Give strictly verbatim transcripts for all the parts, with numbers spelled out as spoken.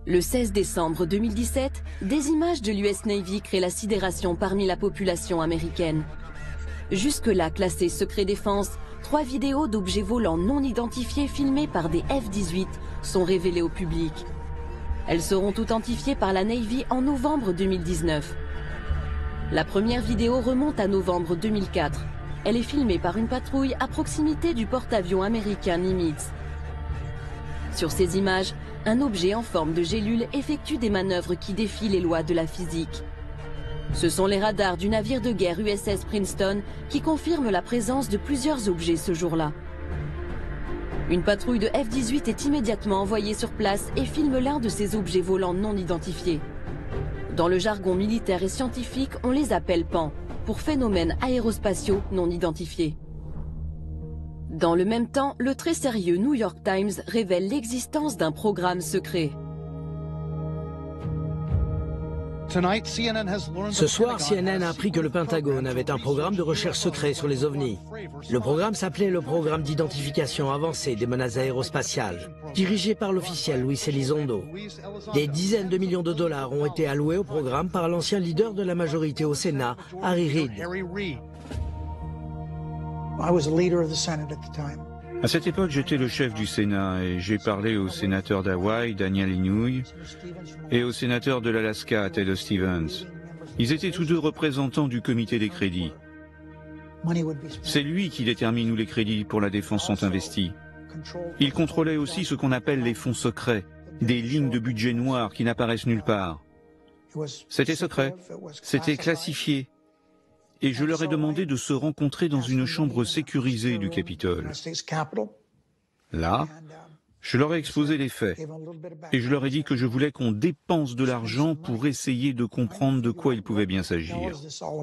Le seize décembre deux mille dix-sept, des images de l'U S Navy créent la sidération parmi la population américaine. Jusque-là classées secret défense, trois vidéos d'objets volants non identifiés filmés par des F dix-huit sont révélées au public. Elles seront authentifiées par la Navy en novembre deux mille dix-neuf. La première vidéo remonte à novembre deux mille quatre. Elle est filmée par une patrouille à proximité du porte-avions américain Nimitz. Sur ces images, un objet en forme de gélule effectue des manœuvres qui défient les lois de la physique. Ce sont les radars du navire de guerre U S S Princeton qui confirment la présence de plusieurs objets ce jour-là. Une patrouille de F dix-huit est immédiatement envoyée sur place et filme l'un de ces objets volants non identifiés. Dans le jargon militaire et scientifique, on les appelle P A N, pour phénomènes aérospatiaux non identifiés. Dans le même temps, le très sérieux New York Times révèle l'existence d'un programme secret. Ce soir, C N N a appris que le Pentagone avait un programme de recherche secret sur les ovnis. Le programme s'appelait le Programme d'identification avancée des menaces aérospatiales, dirigé par l'officiel Luis Elizondo. Des dizaines de millions de dollars ont été alloués au programme par l'ancien leader de la majorité au Sénat, Harry Reid. À cette époque, j'étais le chef du Sénat et j'ai parlé au sénateur d'Hawaï, Daniel Inouye, et au sénateur de l'Alaska, Ted Stevens. Ils étaient tous deux représentants du comité des crédits. C'est lui qui détermine où les crédits pour la défense sont investis. Il contrôlait aussi ce qu'on appelle les fonds secrets, des lignes de budget noires qui n'apparaissent nulle part. C'était secret, c'était classifié. Et je leur ai demandé de se rencontrer dans une chambre sécurisée du Capitole. Là, je leur ai exposé les faits. Et je leur ai dit que je voulais qu'on dépense de l'argent pour essayer de comprendre de quoi il pouvait bien s'agir.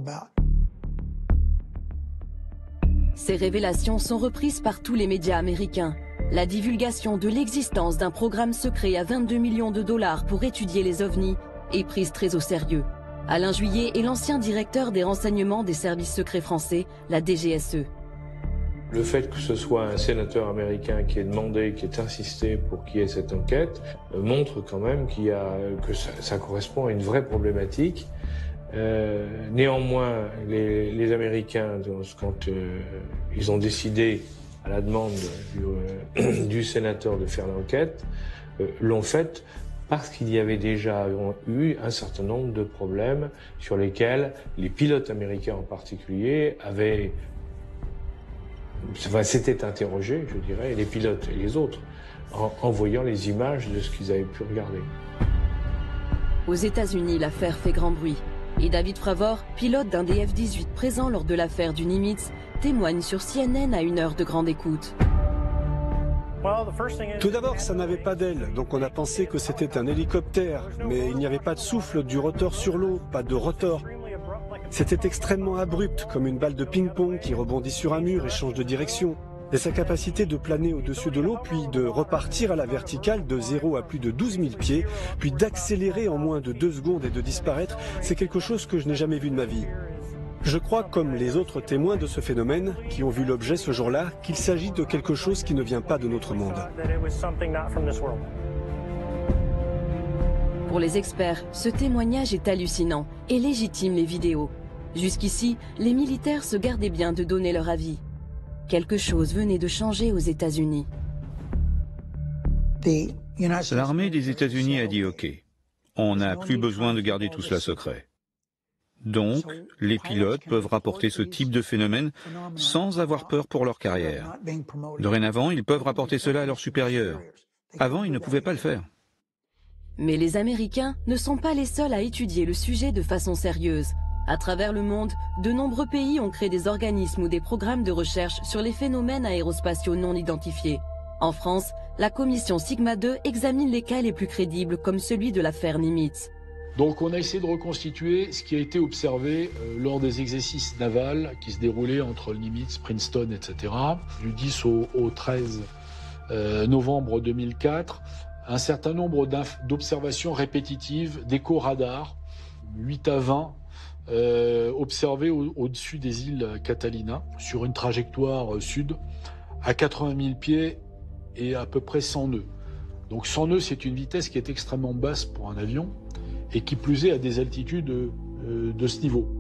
Ces révélations sont reprises par tous les médias américains. La divulgation de l'existence d'un programme secret à vingt-deux millions de dollars pour étudier les ovnis est prise très au sérieux. Alain Juillet est l'ancien directeur des renseignements des services secrets français, la D G S E. Le fait que ce soit un sénateur américain qui ait demandé, qui ait insisté pour qu'il y ait cette enquête, euh, montre quand même qu'il y a, que ça, ça correspond à une vraie problématique. Euh, néanmoins, les, les Américains, quand euh, ils ont décidé, à la demande du, euh, du sénateur de faire l'enquête, euh, l'ont faite parce qu'il y avait déjà eu un certain nombre de problèmes sur lesquels les pilotes américains en particulier avaient, enfin, s'étaient interrogés, je dirais, les pilotes et les autres, en, en voyant les images de ce qu'ils avaient pu regarder. Aux États-Unis, l'affaire fait grand bruit. Et David Fravor, pilote d'un des F dix-huit présent lors de l'affaire du Nimitz, témoigne sur C N N à une heure de grande écoute. Tout d'abord, ça n'avait pas d'aile, donc on a pensé que c'était un hélicoptère, mais il n'y avait pas de souffle du rotor sur l'eau, pas de rotor. C'était extrêmement abrupt, comme une balle de ping-pong qui rebondit sur un mur et change de direction. Et sa capacité de planer au-dessus de l'eau, puis de repartir à la verticale de zéro à plus de douze mille pieds, puis d'accélérer en moins de deux secondes et de disparaître, c'est quelque chose que je n'ai jamais vu de ma vie. Je crois, comme les autres témoins de ce phénomène, qui ont vu l'objet ce jour-là, qu'il s'agit de quelque chose qui ne vient pas de notre monde. Pour les experts, ce témoignage est hallucinant et légitime les vidéos. Jusqu'ici, les militaires se gardaient bien de donner leur avis. Quelque chose venait de changer aux États-Unis. L'armée des États-Unis a dit OK, on n'a plus besoin de garder tout cela secret. Donc, les pilotes peuvent rapporter ce type de phénomène sans avoir peur pour leur carrière. Dorénavant, ils peuvent rapporter cela à leurs supérieurs. Avant, ils ne pouvaient pas le faire. Mais les Américains ne sont pas les seuls à étudier le sujet de façon sérieuse. À travers le monde, de nombreux pays ont créé des organismes ou des programmes de recherche sur les phénomènes aérospatiaux non identifiés. En France, la commission Sigma deux examine les cas les plus crédibles comme celui de l'affaire Nimitz. Donc on a essayé de reconstituer ce qui a été observé euh, lors des exercices navals qui se déroulaient entre le Nimitz, Princeton, et cetera. Du dix au, au treize euh, novembre deux mille quatre, un certain nombre d'observations répétitives d'échos radars, huit à vingt, euh, observées au, au-dessus des îles Catalina, sur une trajectoire sud, à quatre-vingt mille pieds et à peu près cent nœuds. Donc cent nœuds, c'est une vitesse qui est extrêmement basse pour un avion et qui plus est à des altitudes euh, de ce niveau.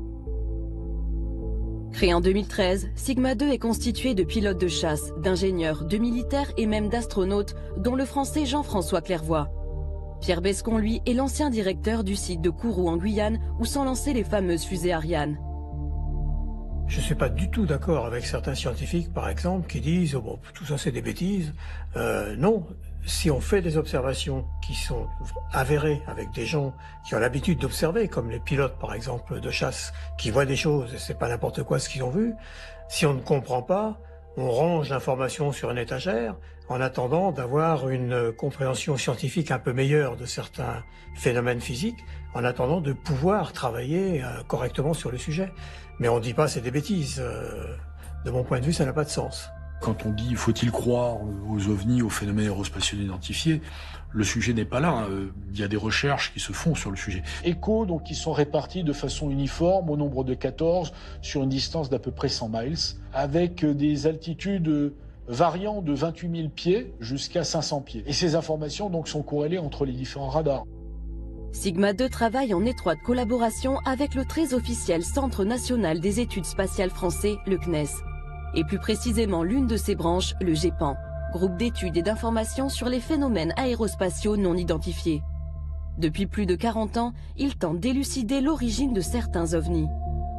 Créé en deux mille treize, Sigma deux est constitué de pilotes de chasse, d'ingénieurs, de militaires et même d'astronautes, dont le français Jean-François Clairvoy. Pierre Bescon, lui, est l'ancien directeur du site de Kourou en Guyane, où sont lancées les fameuses fusées Ariane. Je ne suis pas du tout d'accord avec certains scientifiques, par exemple, qui disent oh bon, tout ça c'est des bêtises. Euh, non, si on fait des observations qui sont avérées avec des gens qui ont l'habitude d'observer, comme les pilotes par exemple de chasse, qui voient des choses et c'est pas n'importe quoi ce qu'ils ont vu, si on ne comprend pas, on range l'information sur une étagère en attendant d'avoir une compréhension scientifique un peu meilleure de certains phénomènes physiques, en attendant de pouvoir travailler euh, correctement sur le sujet. Mais on ne dit pas c'est des bêtises. Euh, de mon point de vue, ça n'a pas de sens. Quand on dit faut-il croire aux ovnis, aux phénomènes aérospatiaux identifiés, le sujet n'est pas là. Il y a des recherches qui se font sur le sujet. Échos, donc, qui sont répartis de façon uniforme au nombre de quatorze sur une distance d'à peu près cent miles, avec des altitudes variant de vingt-huit mille pieds jusqu'à cinq cents pieds. Et ces informations donc sont corrélées entre les différents radars. Sigma deux travaille en étroite collaboration avec le très officiel Centre national des études spatiales français, le C N E S, et plus précisément l'une de ses branches, le GEPAN, groupe d'études et d'informations sur les phénomènes aérospatiaux non identifiés. Depuis plus de quarante ans, il tente d'élucider l'origine de certains ovnis.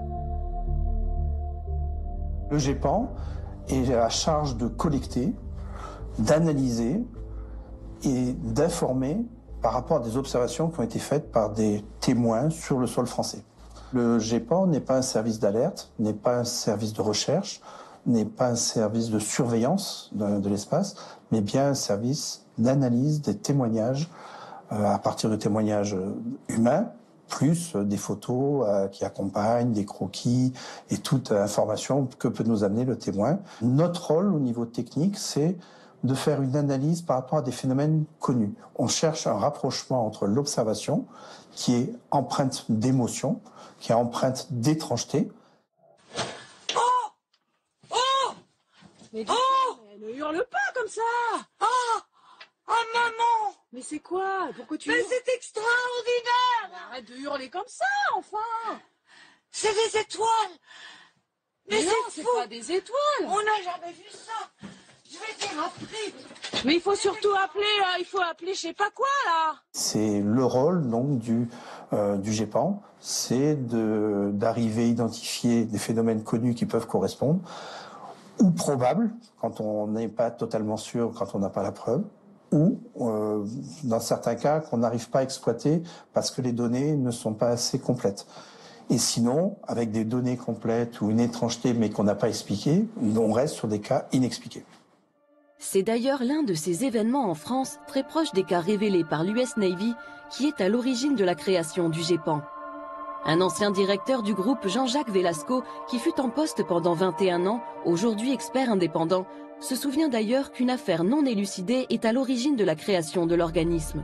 Le GEPAN est à charge de collecter, d'analyser et d'informer par rapport à des observations qui ont été faites par des témoins sur le sol français. Le GEPAN n'est pas un service d'alerte, n'est pas un service de recherche, n'est pas un service de surveillance de, de l'espace, mais bien un service d'analyse des témoignages euh, à partir de témoignages humains, plus des photos euh, qui accompagnent, des croquis et toute information que peut nous amener le témoin. Notre rôle au niveau technique, c'est de faire une analyse par rapport à des phénomènes connus. On cherche un rapprochement entre l'observation, qui est empreinte d'émotion, qui est empreinte d'étrangeté. Oh Oh Mais oh ne hurle pas comme ça. Oh Oh maman. Mais c'est quoi? Pourquoi tu Mais c'est extraordinaire. Arrête de hurler comme ça, enfin. C'est des étoiles. Mais, Mais c'est pas des étoiles. On n'a jamais vu ça. Je vais dire après. Mais il faut surtout appeler, euh, il faut appeler je sais pas quoi là. C'est le rôle donc du, euh, du GEPAN, c'est de, d'arriver à identifier des phénomènes connus qui peuvent correspondre, ou probables, quand on n'est pas totalement sûr, quand on n'a pas la preuve, ou euh, dans certains cas qu'on n'arrive pas à exploiter parce que les données ne sont pas assez complètes. Et sinon, avec des données complètes ou une étrangeté mais qu'on n'a pas expliquée, on reste sur des cas inexpliqués. C'est d'ailleurs l'un de ces événements en France, très proche des cas révélés par l'U S Navy, qui est à l'origine de la création du GEPAN. Un ancien directeur du groupe, Jean-Jacques Velasco, qui fut en poste pendant vingt et un ans, aujourd'hui expert indépendant, se souvient d'ailleurs qu'une affaire non élucidée est à l'origine de la création de l'organisme.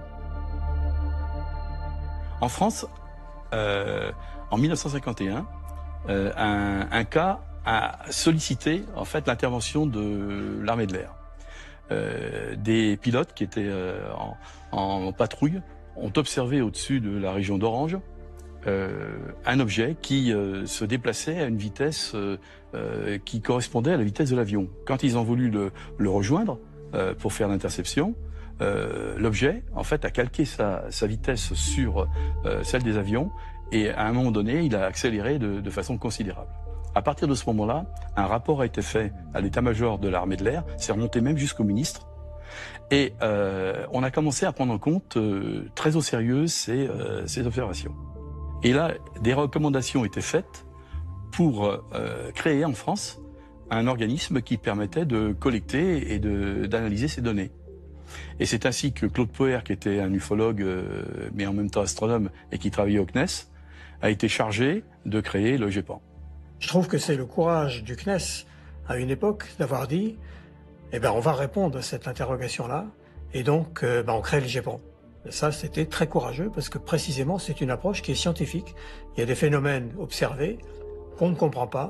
En France, euh, en mille neuf cent cinquante et un, euh, un, un cas a sollicité en fait l'intervention de l'armée de l'air. Euh, des pilotes qui étaient euh, en, en patrouille ont observé au-dessus de la région d'Orange euh, un objet qui euh, se déplaçait à une vitesse euh, euh, qui correspondait à la vitesse de l'avion. Quand ils ont voulu le, le rejoindre euh, pour faire l'interception, euh, l'objet en fait a calqué sa, sa vitesse sur euh, celle des avions et à un moment donné il a accéléré de, de façon considérable. À partir de ce moment-là, un rapport a été fait à l'état-major de l'armée de l'air, c'est remonté même jusqu'au ministre, et euh, on a commencé à prendre en compte euh, très au sérieux ces, euh, ces observations. Et là, des recommandations ont été faites pour euh, créer en France un organisme qui permettait de collecter et de, d'analyser ces données. Et c'est ainsi que Claude Poher, qui était un ufologue, euh, mais en même temps astronome, et qui travaillait au C N E S, a été chargé de créer le GEPAN. Je trouve que c'est le courage du C N E S, à une époque, d'avoir dit « Eh ben, on va répondre à cette interrogation-là, et donc euh, ben, on crée le GEPAN ». Et ça, c'était très courageux, parce que précisément, c'est une approche qui est scientifique. Il y a des phénomènes observés qu'on ne comprend pas,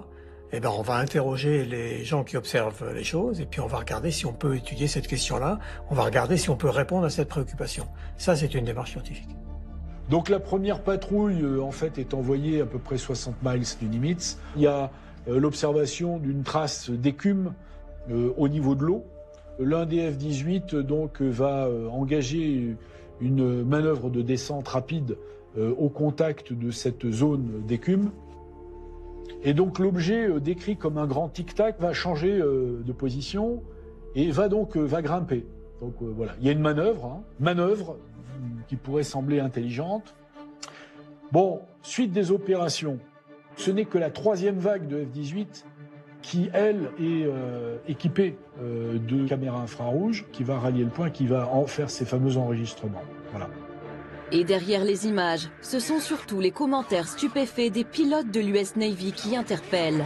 eh ben, on va interroger les gens qui observent les choses et puis on va regarder si on peut étudier cette question-là, on va regarder si on peut répondre à cette préoccupation. Ça, c'est une démarche scientifique. Donc la première patrouille, euh, en fait, est envoyée à peu près soixante miles du Nimitz. Il y a euh, l'observation d'une trace d'écume euh, au niveau de l'eau. L'un des F dix-huit, euh, donc, euh, va euh, engager une manœuvre de descente rapide euh, au contact de cette zone d'écume. Et donc l'objet euh, décrit comme un grand tic-tac va changer euh, de position et va donc euh, va grimper. Donc euh, voilà, il y a une manœuvre, hein, manœuvre qui pourrait sembler intelligente. Bon, suite des opérations, ce n'est que la troisième vague de F dix-huit qui, elle, est euh, équipée euh, de caméras infrarouges, qui va rallier le point, qui va en faire ces fameux enregistrements. Voilà. Et derrière les images, ce sont surtout les commentaires stupéfaits des pilotes de l'U S Navy qui interpellent.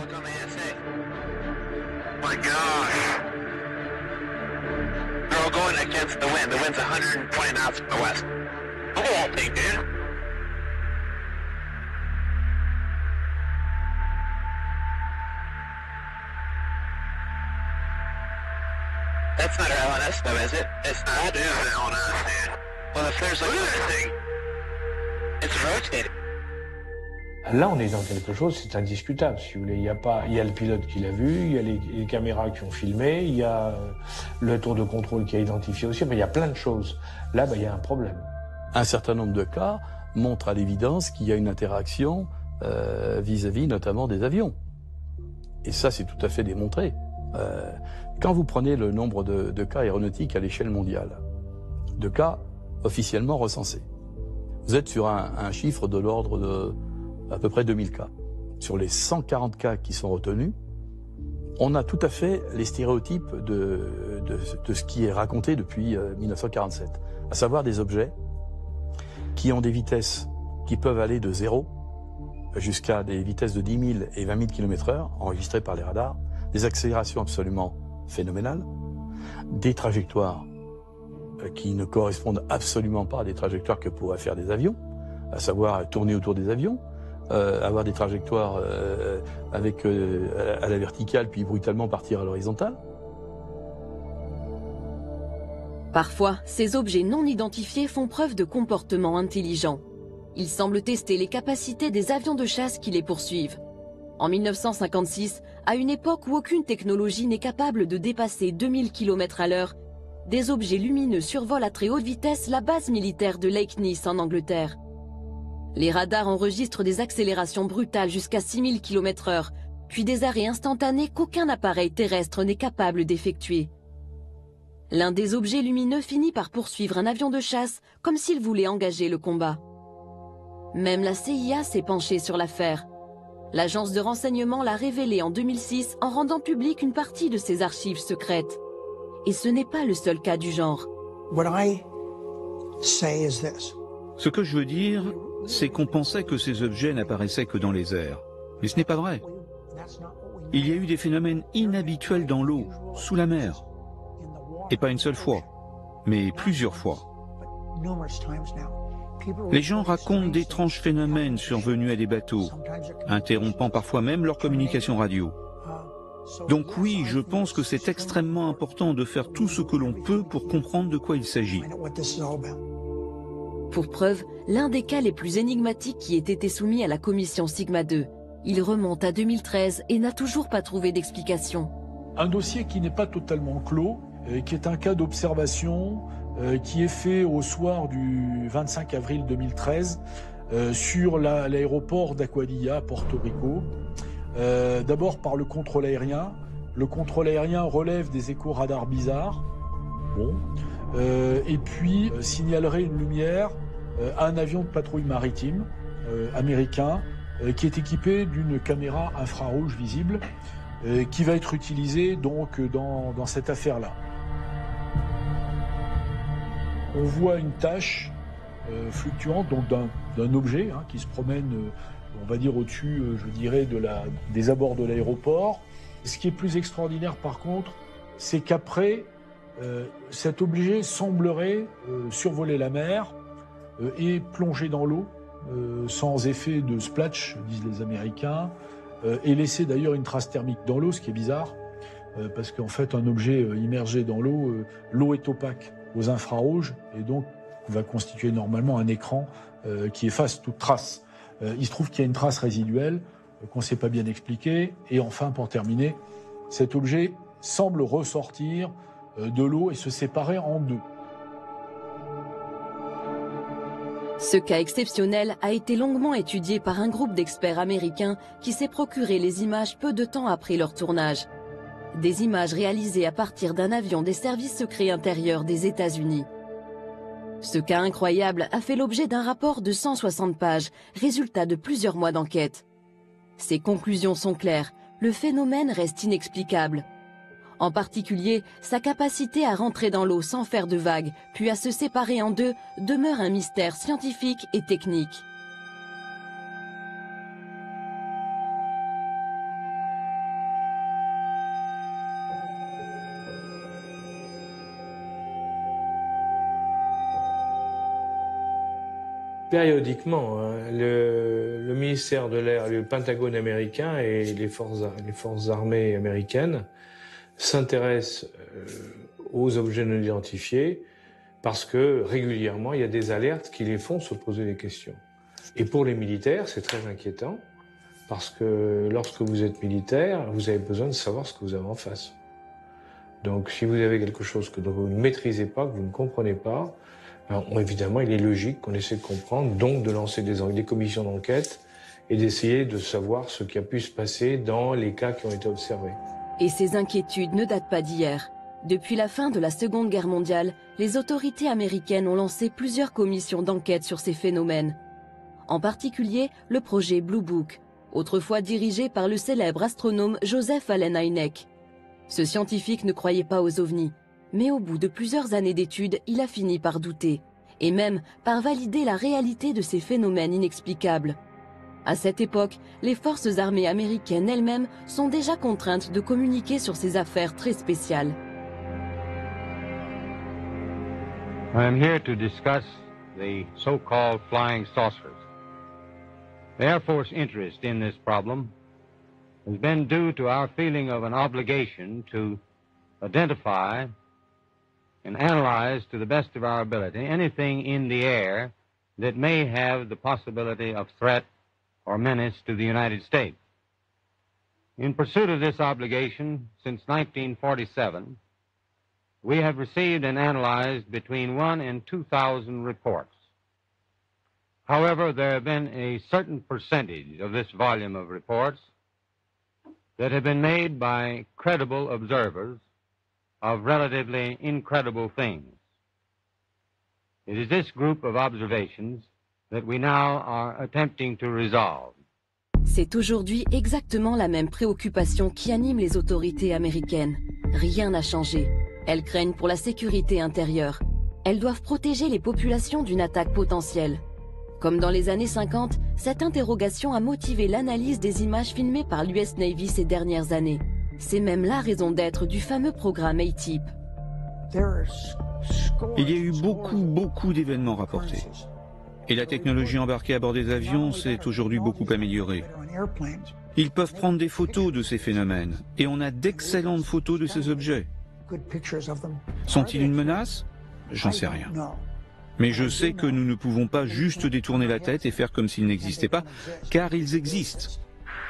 My gosh. They're all going against the wind. The wind's one hundred twenty knots from the west. Look at that thing, dude. That's not our L N S though, is it? It's not. That is an L N S, dude. Well, if there's like a thing, it's rotating. Là, on est dans quelque chose, c'est indiscutable, si vous voulez. Il y a pas, il y a le pilote qui l'a vu, il y a les, les caméras qui ont filmé, il y a le tour de contrôle qui a identifié aussi, mais il y a plein de choses. Là, bah, il y a un problème. Un certain nombre de cas montrent à l'évidence qu'il y a une interaction euh, vis-à-vis notamment des avions. Et ça, c'est tout à fait démontré. Euh, quand vous prenez le nombre de, de cas aéronautiques à l'échelle mondiale, de cas officiellement recensés, vous êtes sur un, un chiffre de l'ordre de à peu près deux mille cas. Sur les cent quarante cas qui sont retenus, on a tout à fait les stéréotypes de, de, de ce qui est raconté depuis euh, mille neuf cent quarante-sept, à savoir des objets qui ont des vitesses qui peuvent aller de zéro jusqu'à des vitesses de dix mille et vingt mille kilomètres heure, enregistrées par les radars, des accélérations absolument phénoménales, des trajectoires euh, qui ne correspondent absolument pas à des trajectoires que pourraient faire des avions, à savoir tourner autour des avions, Euh, avoir des trajectoires euh, avec euh, à la verticale puis brutalement partir à l'horizontale. Parfois, ces objets non identifiés font preuve de comportement intelligent. Ils semblent tester les capacités des avions de chasse qui les poursuivent. En mille neuf cent cinquante-six, à une époque où aucune technologie n'est capable de dépasser deux mille kilomètres à l'heure, des objets lumineux survolent à très haute vitesse la base militaire de Lake Nice en Angleterre. Les radars enregistrent des accélérations brutales jusqu'à six mille kilomètres heure, puis des arrêts instantanés qu'aucun appareil terrestre n'est capable d'effectuer. L'un des objets lumineux finit par poursuivre un avion de chasse comme s'il voulait engager le combat. Même la C I A s'est penchée sur l'affaire. L'agence de renseignement l'a révélé en deux mille six en rendant publique une partie de ses archives secrètes. Et ce n'est pas le seul cas du genre. What I say is this. Ce que je veux dire, c'est qu'on pensait que ces objets n'apparaissaient que dans les airs. Mais ce n'est pas vrai. Il y a eu des phénomènes inhabituels dans l'eau, sous la mer. Et pas une seule fois, mais plusieurs fois. Les gens racontent d'étranges phénomènes survenus à des bateaux, interrompant parfois même leur communication radio. Donc oui, je pense que c'est extrêmement important de faire tout ce que l'on peut pour comprendre de quoi il s'agit. Pour preuve, l'un des cas les plus énigmatiques qui ait été soumis à la commission Sigma deux. Il remonte à deux mille treize et n'a toujours pas trouvé d'explication. Un dossier qui n'est pas totalement clos, euh, qui est un cas d'observation euh, qui est fait au soir du vingt-cinq avril deux mille treize euh, sur la, l'aéroport d'Aguadilla à Porto Rico. Euh, d'abord par le contrôle aérien. Le contrôle aérien relève des échos radars bizarres. Bon. Euh, et puis euh, signalerait une lumière euh, à un avion de patrouille maritime euh, américain euh, qui est équipé d'une caméra infrarouge visible euh, qui va être utilisée donc dans, dans cette affaire-là. On voit une tache euh, fluctuante donc d'un, d'un objet hein, qui se promène, euh, on va dire au-dessus, euh, je dirais, de la, des abords de l'aéroport. Ce qui est plus extraordinaire par contre, c'est qu'après Euh, cet objet semblerait euh, survoler la mer euh, et plonger dans l'eau euh, sans effet de splash, disent les Américains, euh, et laisser d'ailleurs une trace thermique dans l'eau, ce qui est bizarre, euh, parce qu'en fait, un objet euh, immergé dans l'eau, euh, l'eau est opaque aux infrarouges, et donc va constituer normalement un écran euh, qui efface toute trace. Euh, il se trouve qu'il y a une trace résiduelle euh, qu'on ne sait pas bien expliquer, et enfin, pour terminer, cet objet semble ressortir euh, de l'eau et se séparer en deux. Ce cas exceptionnel a été longuement étudié par un groupe d'experts américains qui s'est procuré les images peu de temps après leur tournage. Des images réalisées à partir d'un avion des services secrets intérieurs des États-Unis. Ce cas incroyable a fait l'objet d'un rapport de cent soixante pages, résultat de plusieurs mois d'enquête. Ses conclusions sont claires, le phénomène reste inexplicable. En particulier, sa capacité à rentrer dans l'eau sans faire de vagues, puis à se séparer en deux, demeure un mystère scientifique et technique. Périodiquement, hein, le, le ministère de l'Air, le Pentagone américain et les forces, les forces armées américaines s'intéressent euh, aux objets non identifiés parce que régulièrement, il y a des alertes qui les font se poser des questions. Et pour les militaires, c'est très inquiétant parce que lorsque vous êtes militaire, vous avez besoin de savoir ce que vous avez en face. Donc si vous avez quelque chose que vous ne maîtrisez pas, que vous ne comprenez pas, alors, évidemment, il est logique qu'on essaie de comprendre, donc de lancer des, des commissions d'enquête et d'essayer de savoir ce qui a pu se passer dans les cas qui ont été observés. Et ces inquiétudes ne datent pas d'hier. Depuis la fin de la Seconde Guerre mondiale, les autorités américaines ont lancé plusieurs commissions d'enquête sur ces phénomènes. En particulier, le projet Blue Book, autrefois dirigé par le célèbre astronome Joseph Allen Hynek. Ce scientifique ne croyait pas aux ovnis. Mais au bout de plusieurs années d'études, il a fini par douter, et même par valider la réalité de ces phénomènes inexplicables. À cette époque, les forces armées américaines elles-mêmes sont déjà contraintes de communiquer sur ces affaires très spéciales. I am here to discuss the so-called flying saucers. The Air Force interest in this problem has been due to our feeling of an obligation to identify and analyze to the best of our ability anything in the air that may have the possibility of threat or menace to the United States. In pursuit of this obligation, since nineteen forty-seven, we have received and analyzed between one and two thousand reports. However, there have been a certain percentage of this volume of reports that have been made by credible observers of relatively incredible things. It is this group of observations that we now are attempting to resolve. C'est aujourd'hui exactement la même préoccupation qui anime les autorités américaines. Rien n'a changé. Elles craignent pour la sécurité intérieure. Elles doivent protéger les populations d'une attaque potentielle. Comme dans les années cinquante, cette interrogation a motivé l'analyse des images filmées par l'U S Navy ces dernières années. C'est même la raison d'être du fameux programme A-Type. Il y a eu beaucoup, beaucoup d'événements rapportés. Et la technologie embarquée à bord des avions s'est aujourd'hui beaucoup améliorée. Ils peuvent prendre des photos de ces phénomènes, et on a d'excellentes photos de ces objets. Sont-ils une menace? J'en sais rien. Mais je sais que nous ne pouvons pas juste détourner la tête et faire comme s'ils n'existaient pas, car ils existent.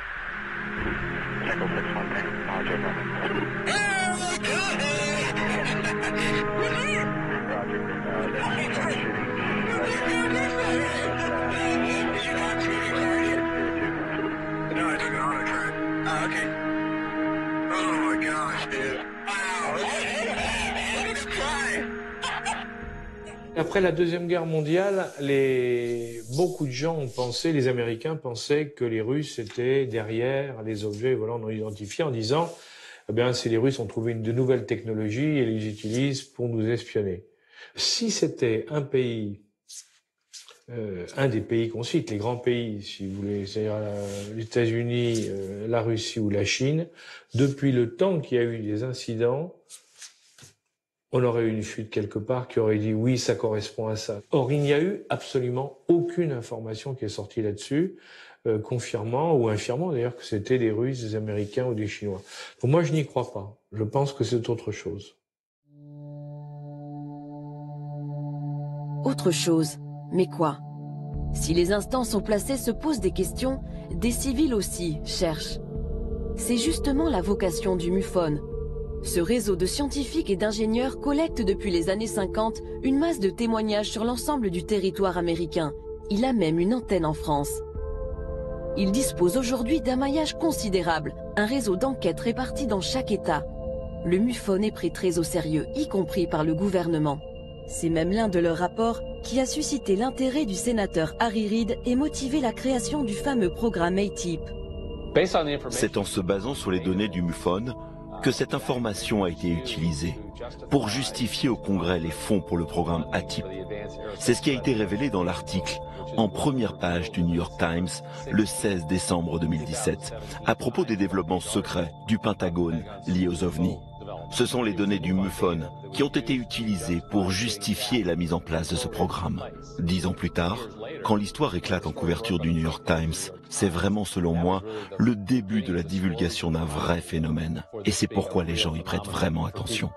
Après la Deuxième Guerre mondiale, les... beaucoup de gens ont pensé, les Américains pensaient que les Russes étaient derrière les objets volants non identifiés en disant eh bien, si les Russes ont trouvé une de nouvelles technologies et les utilisent pour nous espionner. Si c'était un pays, euh, un des pays qu'on cite, les grands pays, si vous voulez, c'est-à-dire les États-Unis, euh, la Russie ou la Chine, depuis le temps qu'il y a eu des incidents, on aurait eu une fuite quelque part qui aurait dit oui, ça correspond à ça. Or, il n'y a eu absolument aucune information qui est sortie là-dessus. euh, confirmant ou infirmant d'ailleurs que c'était des Russes, des Américains ou des Chinois. Donc moi, je n'y crois pas. Je pense que c'est autre chose. Autre chose, mais quoi? Si les instances au placé se posent des questions, des civils aussi cherchent. C'est justement la vocation du MUFON. Ce réseau de scientifiques et d'ingénieurs collecte depuis les années cinquante une masse de témoignages sur l'ensemble du territoire américain. Il a même une antenne en France. Il dispose aujourd'hui d'un maillage considérable, un réseau d'enquêtes réparti dans chaque État. Le MUFON est pris très au sérieux, y compris par le gouvernement. C'est même l'un de leurs rapports qui a suscité l'intérêt du sénateur Harry Reid et motivé la création du fameux programme A T I P. C'est en se basant sur les données du MUFON que cette information a été utilisée pour justifier au Congrès les fonds pour le programme A T I P. C'est ce qui a été révélé dans l'article en première page du New York Times le seize décembre deux mille dix-sept à propos des développements secrets du Pentagone liés aux ovnis. Ce sont les données du MUFON qui ont été utilisées pour justifier la mise en place de ce programme. Dix ans plus tard, quand l'histoire éclate en couverture du New York Times, c'est vraiment, selon moi, le début de la divulgation d'un vrai phénomène. Et c'est pourquoi les gens y prêtent vraiment attention.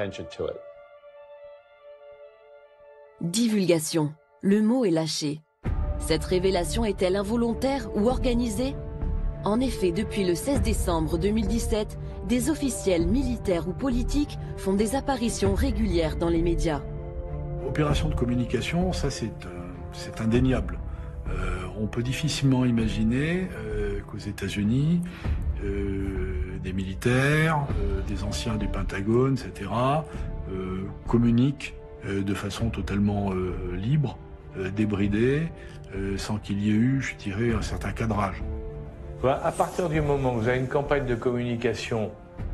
Divulgation. Le mot est lâché. Cette révélation est-elle involontaire ou organisée? En effet, depuis le seize décembre deux mille dix-sept, des officiels militaires ou politiques font des apparitions régulières dans les médias. Opération de communication, ça c'est euh, indéniable. Euh, on peut difficilement imaginer euh, qu'aux États-Unis, euh, des militaires, euh, des anciens du Pentagone, et cetera, euh, communiquent euh, de façon totalement euh, libre, euh, débridée, euh, sans qu'il y ait eu, je dirais, un certain cadrage. À partir du moment où vous avez une campagne de communication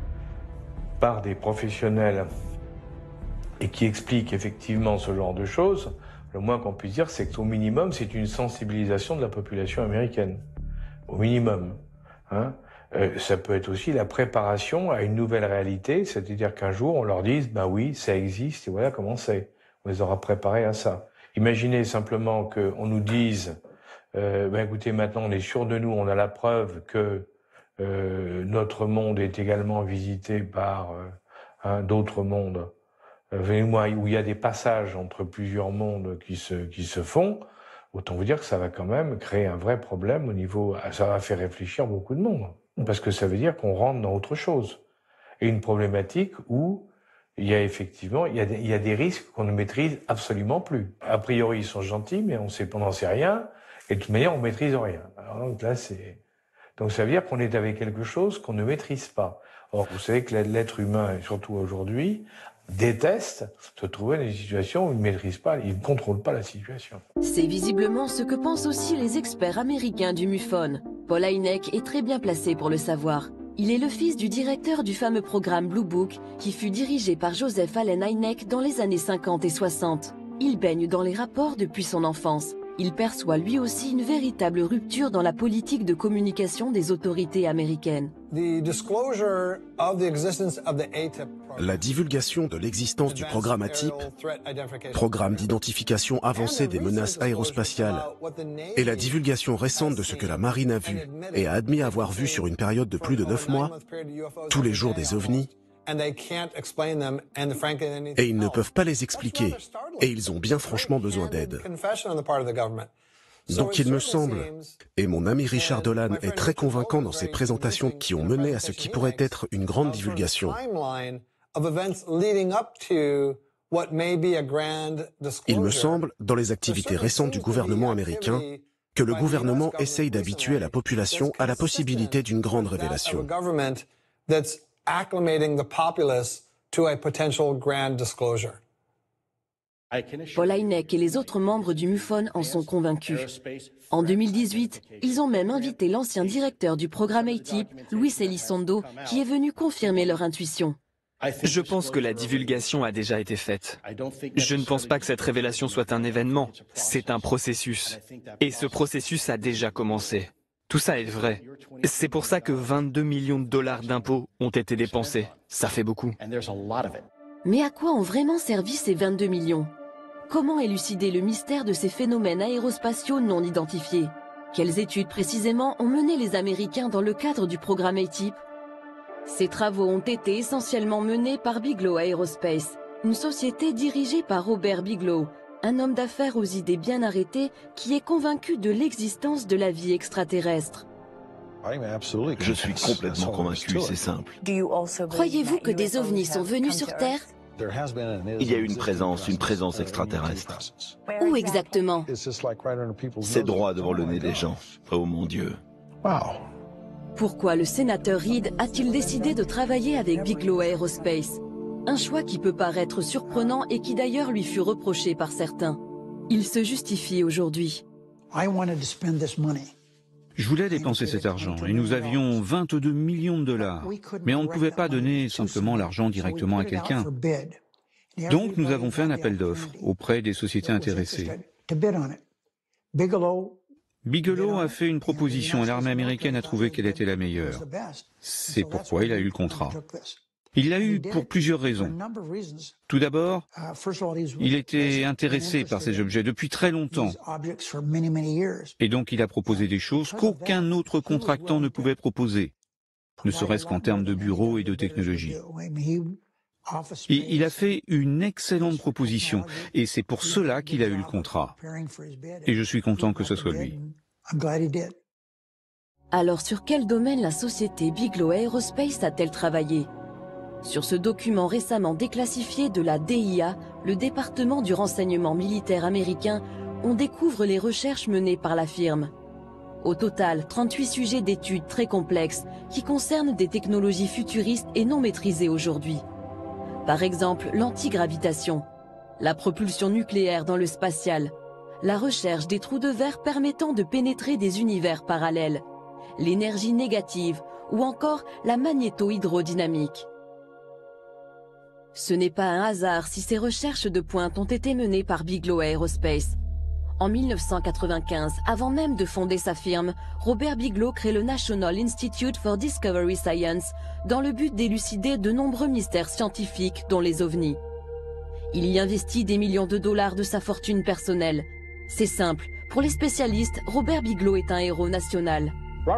par des professionnels et qui explique effectivement ce genre de choses, le moins qu'on puisse dire, c'est qu'au minimum, c'est une sensibilisation de la population américaine. Au minimum. Hein. Euh, ça peut être aussi la préparation à une nouvelle réalité, c'est-à-dire qu'un jour, on leur dise, bah oui, ça existe, et voilà comment c'est. On les aura préparés à ça. Imaginez simplement qu'on nous dise, euh, ben écoutez, maintenant on est sûr de nous, on a la preuve que euh, notre monde est également visité par euh, hein, d'autres mondes, euh, moi, où il y a des passages entre plusieurs mondes qui se, qui se font. Autant vous dire que ça va quand même créer un vrai problème au niveau, ça va faire réfléchir beaucoup de monde, parce que ça veut dire qu'on rentre dans autre chose. Et une problématique où il y a effectivement, il y a des, il y a des risques qu'on ne maîtrise absolument plus. A priori, ils sont gentils, mais on sait, on n'en sait rien, et de toute manière, on maîtrise rien. Alors donc là, c'est, donc ça veut dire qu'on est avec quelque chose qu'on ne maîtrise pas. Or, vous savez que l'être humain, et surtout aujourd'hui, déteste se trouver dans une situation où il ne maîtrise pas, il ne contrôle pas la situation. C'est visiblement ce que pensent aussi les experts américains du MUFON. Paul Hynek est très bien placé pour le savoir. Il est le fils du directeur du fameux programme Blue Book qui fut dirigé par Joseph Allen Hynek dans les années cinquante et soixante. Il baigne dans les rapports depuis son enfance. Il perçoit lui aussi une véritable rupture dans la politique de communication des autorités américaines. La divulgation de l'existence du programme A T I P, programme d'identification avancée des menaces aérospatiales, et la divulgation récente de ce que la marine a vu et a admis avoir vu sur une période de plus de neuf mois, tous les jours des ovnis, et ils ne peuvent pas les expliquer, et ils ont bien franchement besoin d'aide. Donc il me semble, et mon ami Richard Dolan est très convaincant dans ses présentations qui ont mené à ce qui pourrait être une grande divulgation. Il me semble, dans les activités récentes du gouvernement américain, que le gouvernement essaye d'habituer la population à la possibilité d'une grande révélation. Acclimating the populace to a potential grand disclosure. Paul Hynek et les autres membres du MUFON en sont convaincus. En deux mille dix-huit, ils ont même invité l'ancien directeur du programme A T I P, Luis Elizondo, qui est venu confirmer leur intuition. Je pense que la divulgation a déjà été faite. Je ne pense pas que cette révélation soit un événement, c'est un processus. Et ce processus a déjà commencé. Tout ça est vrai. C'est pour ça que vingt-deux millions de dollars d'impôts ont été dépensés. Ça fait beaucoup. Mais à quoi ont vraiment servi ces vingt-deux millions? Comment élucider le mystère de ces phénomènes aérospatiaux non identifiés? Quelles études précisément ont mené les Américains dans le cadre du programme A-Type? Ces travaux ont été essentiellement menés par Bigelow Aerospace, une société dirigée par Robert Bigelow, un homme d'affaires aux idées bien arrêtées qui est convaincu de l'existence de la vie extraterrestre. Je suis complètement convaincu, c'est simple. Croyez-vous que des ovnis sont venus sur Terre? Il y a une présence, une présence extraterrestre. Où exactement? C'est droit devant le nez des gens. Oh mon Dieu. Pourquoi le sénateur Reid a-t-il décidé de travailler avec Bigelow Aerospace? Un choix qui peut paraître surprenant et qui d'ailleurs lui fut reproché par certains. Il se justifie aujourd'hui. Je voulais dépenser cet argent et nous avions vingt-deux millions de dollars. Mais on ne pouvait pas donner simplement l'argent directement à quelqu'un. Donc nous avons fait un appel d'offres auprès des sociétés intéressées. Bigelow a fait une proposition et l'armée américaine a trouvé qu'elle était la meilleure. C'est pourquoi il a eu le contrat. Il l'a eu pour plusieurs raisons. Tout d'abord, il était intéressé par ces objets depuis très longtemps. Et donc il a proposé des choses qu'aucun autre contractant ne pouvait proposer, ne serait-ce qu'en termes de bureaux et de technologie. Et il a fait une excellente proposition, et c'est pour cela qu'il a eu le contrat. Et je suis content que ce soit lui. Alors sur quel domaine la société Bigelow Aerospace a-t-elle travaillé? Sur ce document récemment déclassifié de la D I A, le département du renseignement militaire américain, on découvre les recherches menées par la firme. Au total, trente-huit sujets d'études très complexes qui concernent des technologies futuristes et non maîtrisées aujourd'hui. Par exemple, l'antigravitation, la propulsion nucléaire dans le spatial, la recherche des trous de verre permettant de pénétrer des univers parallèles, l'énergie négative ou encore la magnéto-hydrodynamique. Ce n'est pas un hasard si ces recherches de pointe ont été menées par Bigelow Aerospace. En mille neuf cent quatre-vingt-quinze, avant même de fonder sa firme, Robert Bigelow crée le National Institute for Discovery Science dans le but d'élucider de nombreux mystères scientifiques dont les ovnis. Il y investit des millions de dollars de sa fortune personnelle. C'est simple, pour les spécialistes, Robert Bigelow est un héros national.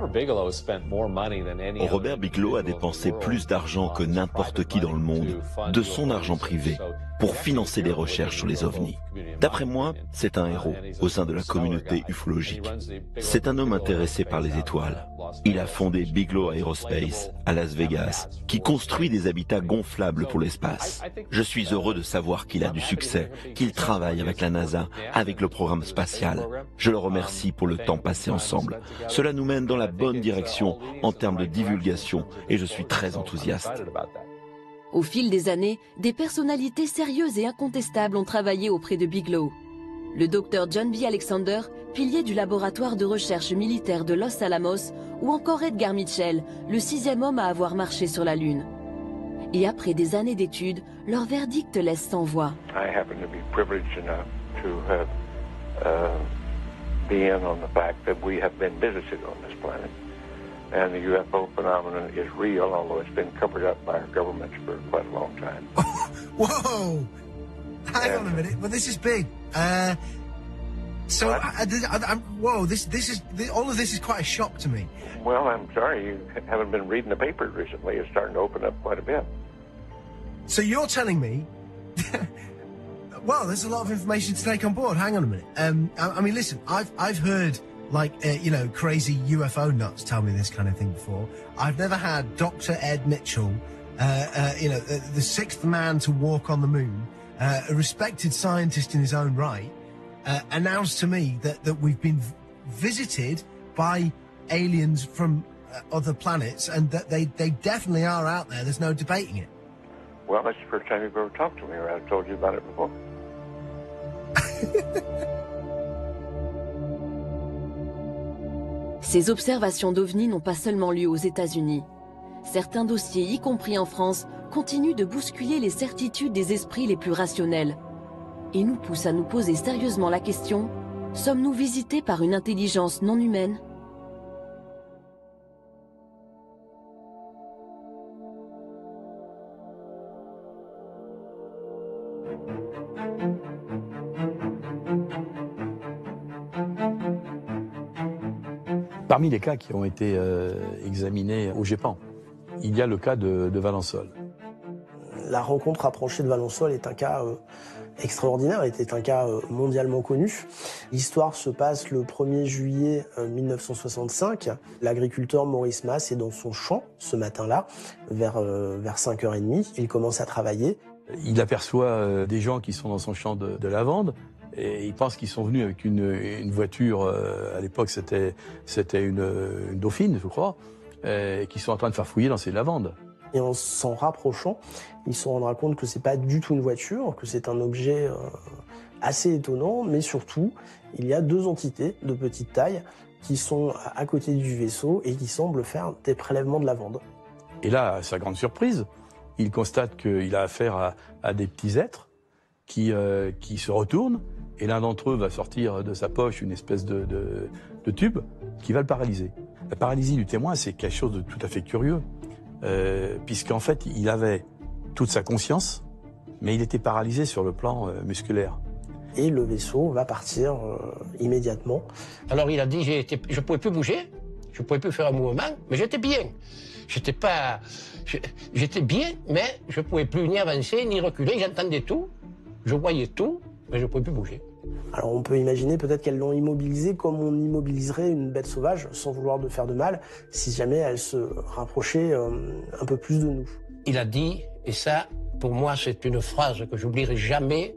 Robert Bigelow a dépensé plus d'argent que n'importe qui dans le monde, de son argent privé, pour financer des recherches sur les ovnis. D'après moi, c'est un héros au sein de la communauté ufologique. C'est un homme intéressé par les étoiles. Il a fondé Bigelow Aerospace à Las Vegas, qui construit des habitats gonflables pour l'espace. Je suis heureux de savoir qu'il a du succès, qu'il travaille avec la NASA, avec le programme spatial. Je le remercie pour le temps passé ensemble. Cela nous mène dans la bonne direction en termes de divulgation et je suis très enthousiaste. Au fil des années, des personnalités sérieuses et incontestables ont travaillé auprès de Bigelow. Le docteur John B. Alexander, pilier du laboratoire de recherche militaire de Los Alamos, ou encore Edgar Mitchell, le sixième homme à avoir marché sur la Lune. Et après des années d'études, leur verdict laisse sans voix. I happen to be privileged enough to have uh, been on the fact that we have been visited on this planet. And the U F O phenomenon is real, although it's been covered up by our governments for quite a long time. Whoa! Hang on a minute. Well, this is big. Uh, so, I, I, I, whoa! This, this is all of this is quite a shock to me. Well, I'm sorry you haven't been reading the papers recently. It's starting to open up quite a bit. So you're telling me? Well, there's a lot of information to take on board. Hang on a minute. Um, I, I mean, listen. I've I've heard. Like, uh, you know, crazy U F O nuts tell me this kind of thing before. I've never had Doctor Ed Mitchell, uh, uh, you know, the, the sixth man to walk on the moon, uh, a respected scientist in his own right, uh, announce to me that, that we've been visited by aliens from uh, other planets and that they, they definitely are out there. There's no debating it. Well, that's the first time you've ever talked to me, or I've told you about it before. Ces observations d'ovnis n'ont pas seulement lieu aux États-Unis. Certains dossiers, y compris en France, continuent de bousculer les certitudes des esprits les plus rationnels. Et nous poussent à nous poser sérieusement la question, sommes-nous visités par une intelligence non humaine ? Parmi les cas qui ont été euh, examinés au GEPAN, il y a le cas de, de Valençol. La rencontre rapprochée de Valençol est un cas euh, extraordinaire, était un cas euh, mondialement connu. L'histoire se passe le premier juillet euh, mille neuf cent soixante-cinq. L'agriculteur Maurice Masse est dans son champ ce matin-là, vers, euh, vers cinq heures trente. Il commence à travailler. Il aperçoit euh, des gens qui sont dans son champ de, de lavande et il pense qu'ils sont venus avec une, une voiture, euh, à l'époque c'était c'était une, une Dauphine, je crois, et qui sont en train de faire fouiller dans ces lavandes. Et en s'en rapprochant, il se rendra compte que c'est pas du tout une voiture, que c'est un objet euh, assez étonnant, mais surtout, il y a deux entités de petite taille qui sont à côté du vaisseau et qui semblent faire des prélèvements de lavande. Et là, à sa grande surprise, il constate qu'il a affaire à, à des petits êtres qui, euh, qui se retournent, et l'un d'entre eux va sortir de sa poche une espèce de, de, de tube qui va le paralyser. La paralysie du témoin, c'est quelque chose de tout à fait curieux. Euh, puisqu'en fait, il avait toute sa conscience, mais il était paralysé sur le plan euh, musculaire. Et le vaisseau va partir euh, immédiatement. Alors il a dit, j'ai été, je ne pouvais plus bouger, je ne pouvais plus faire un mouvement, mais j'étais bien. J'étais pas, j'étais bien, mais je ne pouvais plus ni avancer, ni reculer, j'entendais tout, je voyais tout, mais je ne pouvais plus bouger. Alors on peut imaginer peut-être qu'elles l'ont immobilisé comme on immobiliserait une bête sauvage, sans vouloir de faire de mal, si jamais elle se rapprochait euh, un peu plus de nous. Il a dit, et ça, pour moi, c'est une phrase que j'oublierai jamais,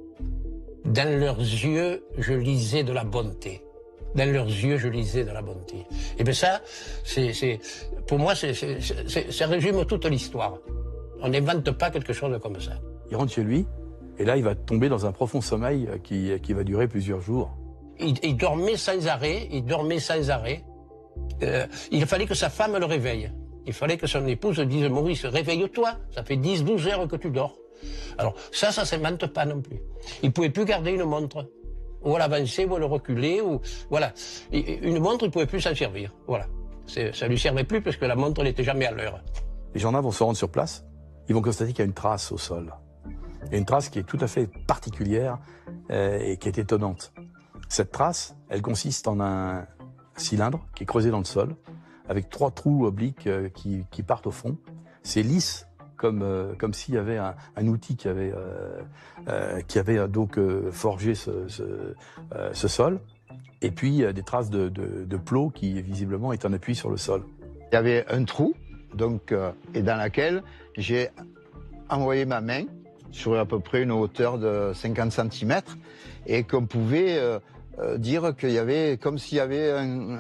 « Dans leurs yeux, je lisais de la bonté. » Dans leurs yeux, je lisais de la bonté. Et bien ça, c'est, c'est, pour moi, c'est, c'est, c'est, ça résume toute l'histoire. On n'invente pas quelque chose comme ça. Il rentre chez lui, et là, il va tomber dans un profond sommeil qui, qui va durer plusieurs jours. Il, il dormait sans arrêt, il dormait sans arrêt. Euh, il fallait que sa femme le réveille. Il fallait que son épouse dise « Maurice, réveille-toi, ça fait dix douze heures que tu dors. » Alors ça, ça ne s'invente pas non plus. Il ne pouvait plus garder une montre. Ou à l'avancer, ou à le reculer, ou... Voilà. Une montre, il ne pouvait plus s'en servir. Voilà. C'est, ça ne lui servait plus parce que la montre n'était jamais à l'heure. Les gendarmes vont se rendre sur place, ils vont constater qu'il y a une trace au sol. Il y a une trace qui est tout à fait particulière euh, et qui est étonnante. Cette trace, elle consiste en un cylindre qui est creusé dans le sol, avec trois trous obliques euh, qui, qui partent au fond. C'est lisse, comme, euh, comme s'il y avait un, un outil qui avait, euh, euh, qui avait donc euh, forgé ce, ce, euh, ce sol. Et puis euh, des traces de, de, de plot qui visiblement est en appui sur le sol. Il y avait un trou, donc, euh, et dans laquelle j'ai envoyé ma main sur à peu près une hauteur de cinquante centimètres, et qu'on pouvait euh, euh, dire qu'il y avait, comme s'il y avait un,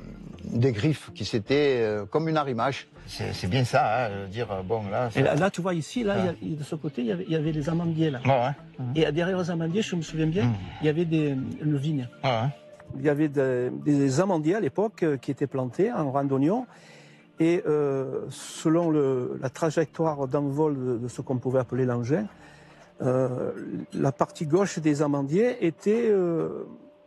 des griffes qui s'étaient, euh, comme une arrimage. C'est bien ça, hein, dire, bon là... Et là, là, tu vois ici, là, ah. il y a, de ce côté, il y avait, il y avait les amandiers, là. Ah ouais. Et derrière les amandiers, je me souviens bien, mmh. il y avait des le vigne. Ah ouais. Il y avait de, des amandiers à l'époque euh, qui étaient plantés en rang d'oignons. Et euh, selon le, la trajectoire d'envol de, de ce qu'on pouvait appeler l'engin, euh, la partie gauche des amandiers était euh,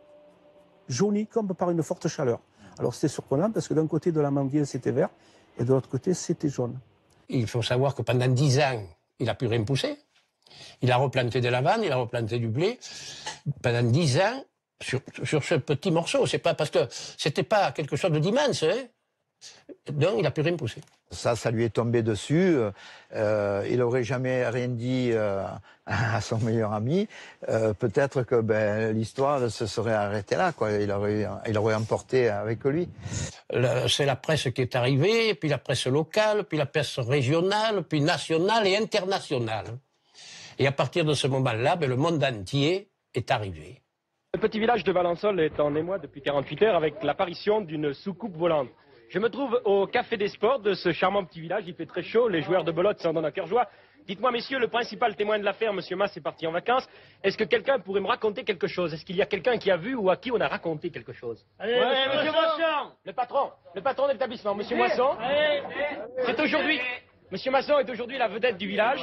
jaunie comme par une forte chaleur. Alors c'était surprenant parce que d'un côté de l'amandier c'était vert et de l'autre côté c'était jaune. Il faut savoir que pendant dix ans, il n'a plus rien poussé. Il a replanté des lavanes, il a replanté du blé. Pendant dix ans, sur, sur ce petit morceau, c'est pas parce que c'était pas quelque chose d'immense, hein. Donc il n'a plus rien poussé. Ça, ça lui est tombé dessus. Euh, il n'aurait jamais rien dit euh, à son meilleur ami. Euh, Peut-être que ben, l'histoire se serait arrêtée là, quoi. Il aurait, il aurait emporté avec lui. C'est la presse qui est arrivée, puis la presse locale, puis la presse régionale, puis nationale et internationale. Et à partir de ce moment-là, ben, le monde entier est arrivé. Le petit village de Valençol est en émoi depuis quarante-huit heures avec l'apparition d'une soucoupe volante. Je me trouve au Café des Sports de ce charmant petit village. Il fait très chaud, les joueurs de belote s'en donnent à cœur joie. Dites-moi, messieurs, le principal témoin de l'affaire, monsieur Masse, est parti en vacances. Est-ce que quelqu'un pourrait me raconter quelque chose? Est-ce qu'il y a quelqu'un qui a vu ou à qui on a raconté quelque chose? Allez, ouais, monsieur Moisson. Le patron, le patron de l'établissement, monsieur Moisson. C'est aujourd'hui, monsieur Masson est aujourd'hui la vedette du village.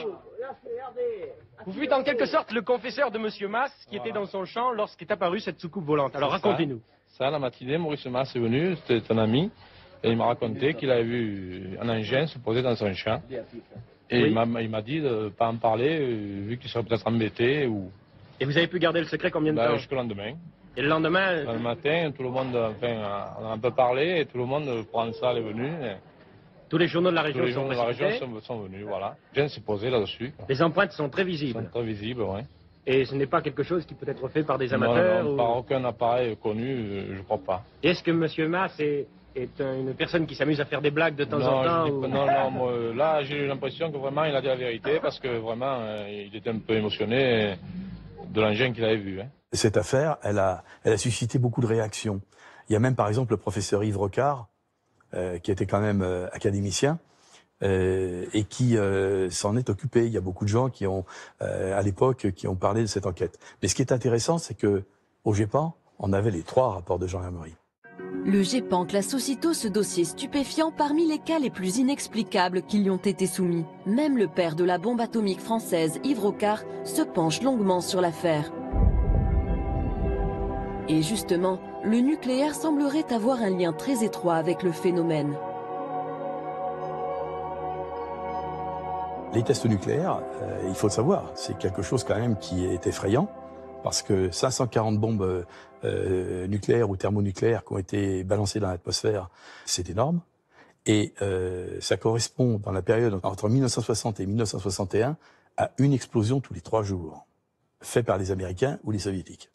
Vous fûtes en quelque sorte le confesseur de monsieur Masse qui était dans son champ lorsqu'est apparue cette soucoupe volante. Alors racontez-nous. Ça, ça, la matinée, Maurice Masse est venu, c'était un ami. Et il m'a raconté qu'il avait vu un engin se poser dans son champ. Et oui. il m'a dit de ne pas en parler, vu qu'il serait peut-être embêté. Ou... Et vous avez pu garder le secret combien de bah, temps? Jusqu'au lendemain. Et le lendemain... Le matin, tout le monde, enfin, on a un peu parlé et tout le monde prend ça, est venu. Et... Tous les journaux de la région, Tous les sont, journaux de la région sont, sont venus, voilà. Rien s'est posé là-dessus. Les empreintes sont très visibles. Sont très visibles, oui. Et ce n'est pas quelque chose qui peut être fait par des amateurs? Non, non, ou... par aucun appareil connu, je crois pas. Et est-ce que M. Maas est, est une personne qui s'amuse à faire des blagues de temps non, en temps? Ou... Non, non, moi, là j'ai eu l'impression que vraiment il a dit la vérité parce que vraiment euh, il était un peu émotionné de l'engin qu'il avait vu. Hein. Cette affaire, elle a, elle a suscité beaucoup de réactions. Il y a même par exemple le professeur Yves Rocard, euh, qui était quand même euh, académicien, euh, et qui euh, s'en est occupé. Il y a beaucoup de gens qui ont, euh, à l'époque, qui ont parlé de cette enquête. Mais ce qui est intéressant, c'est que au GEPAN, on avait les trois rapports de Jean Hermery. Le GEPAN classe aussitôt ce dossier stupéfiant parmi les cas les plus inexplicables qui lui ont été soumis. Même le père de la bombe atomique française, Yves Rocard, se penche longuement sur l'affaire. Et justement, le nucléaire semblerait avoir un lien très étroit avec le phénomène. Les tests nucléaires, euh, il faut le savoir, c'est quelque chose quand même qui est effrayant, parce que cinq cent quarante bombes euh, nucléaires ou thermonucléaires qui ont été balancées dans l'atmosphère, c'est énorme. Et euh, ça correspond, dans la période entre mille neuf cent soixante et mille neuf cent soixante et un, à une explosion tous les trois jours, faite par les Américains ou les Soviétiques.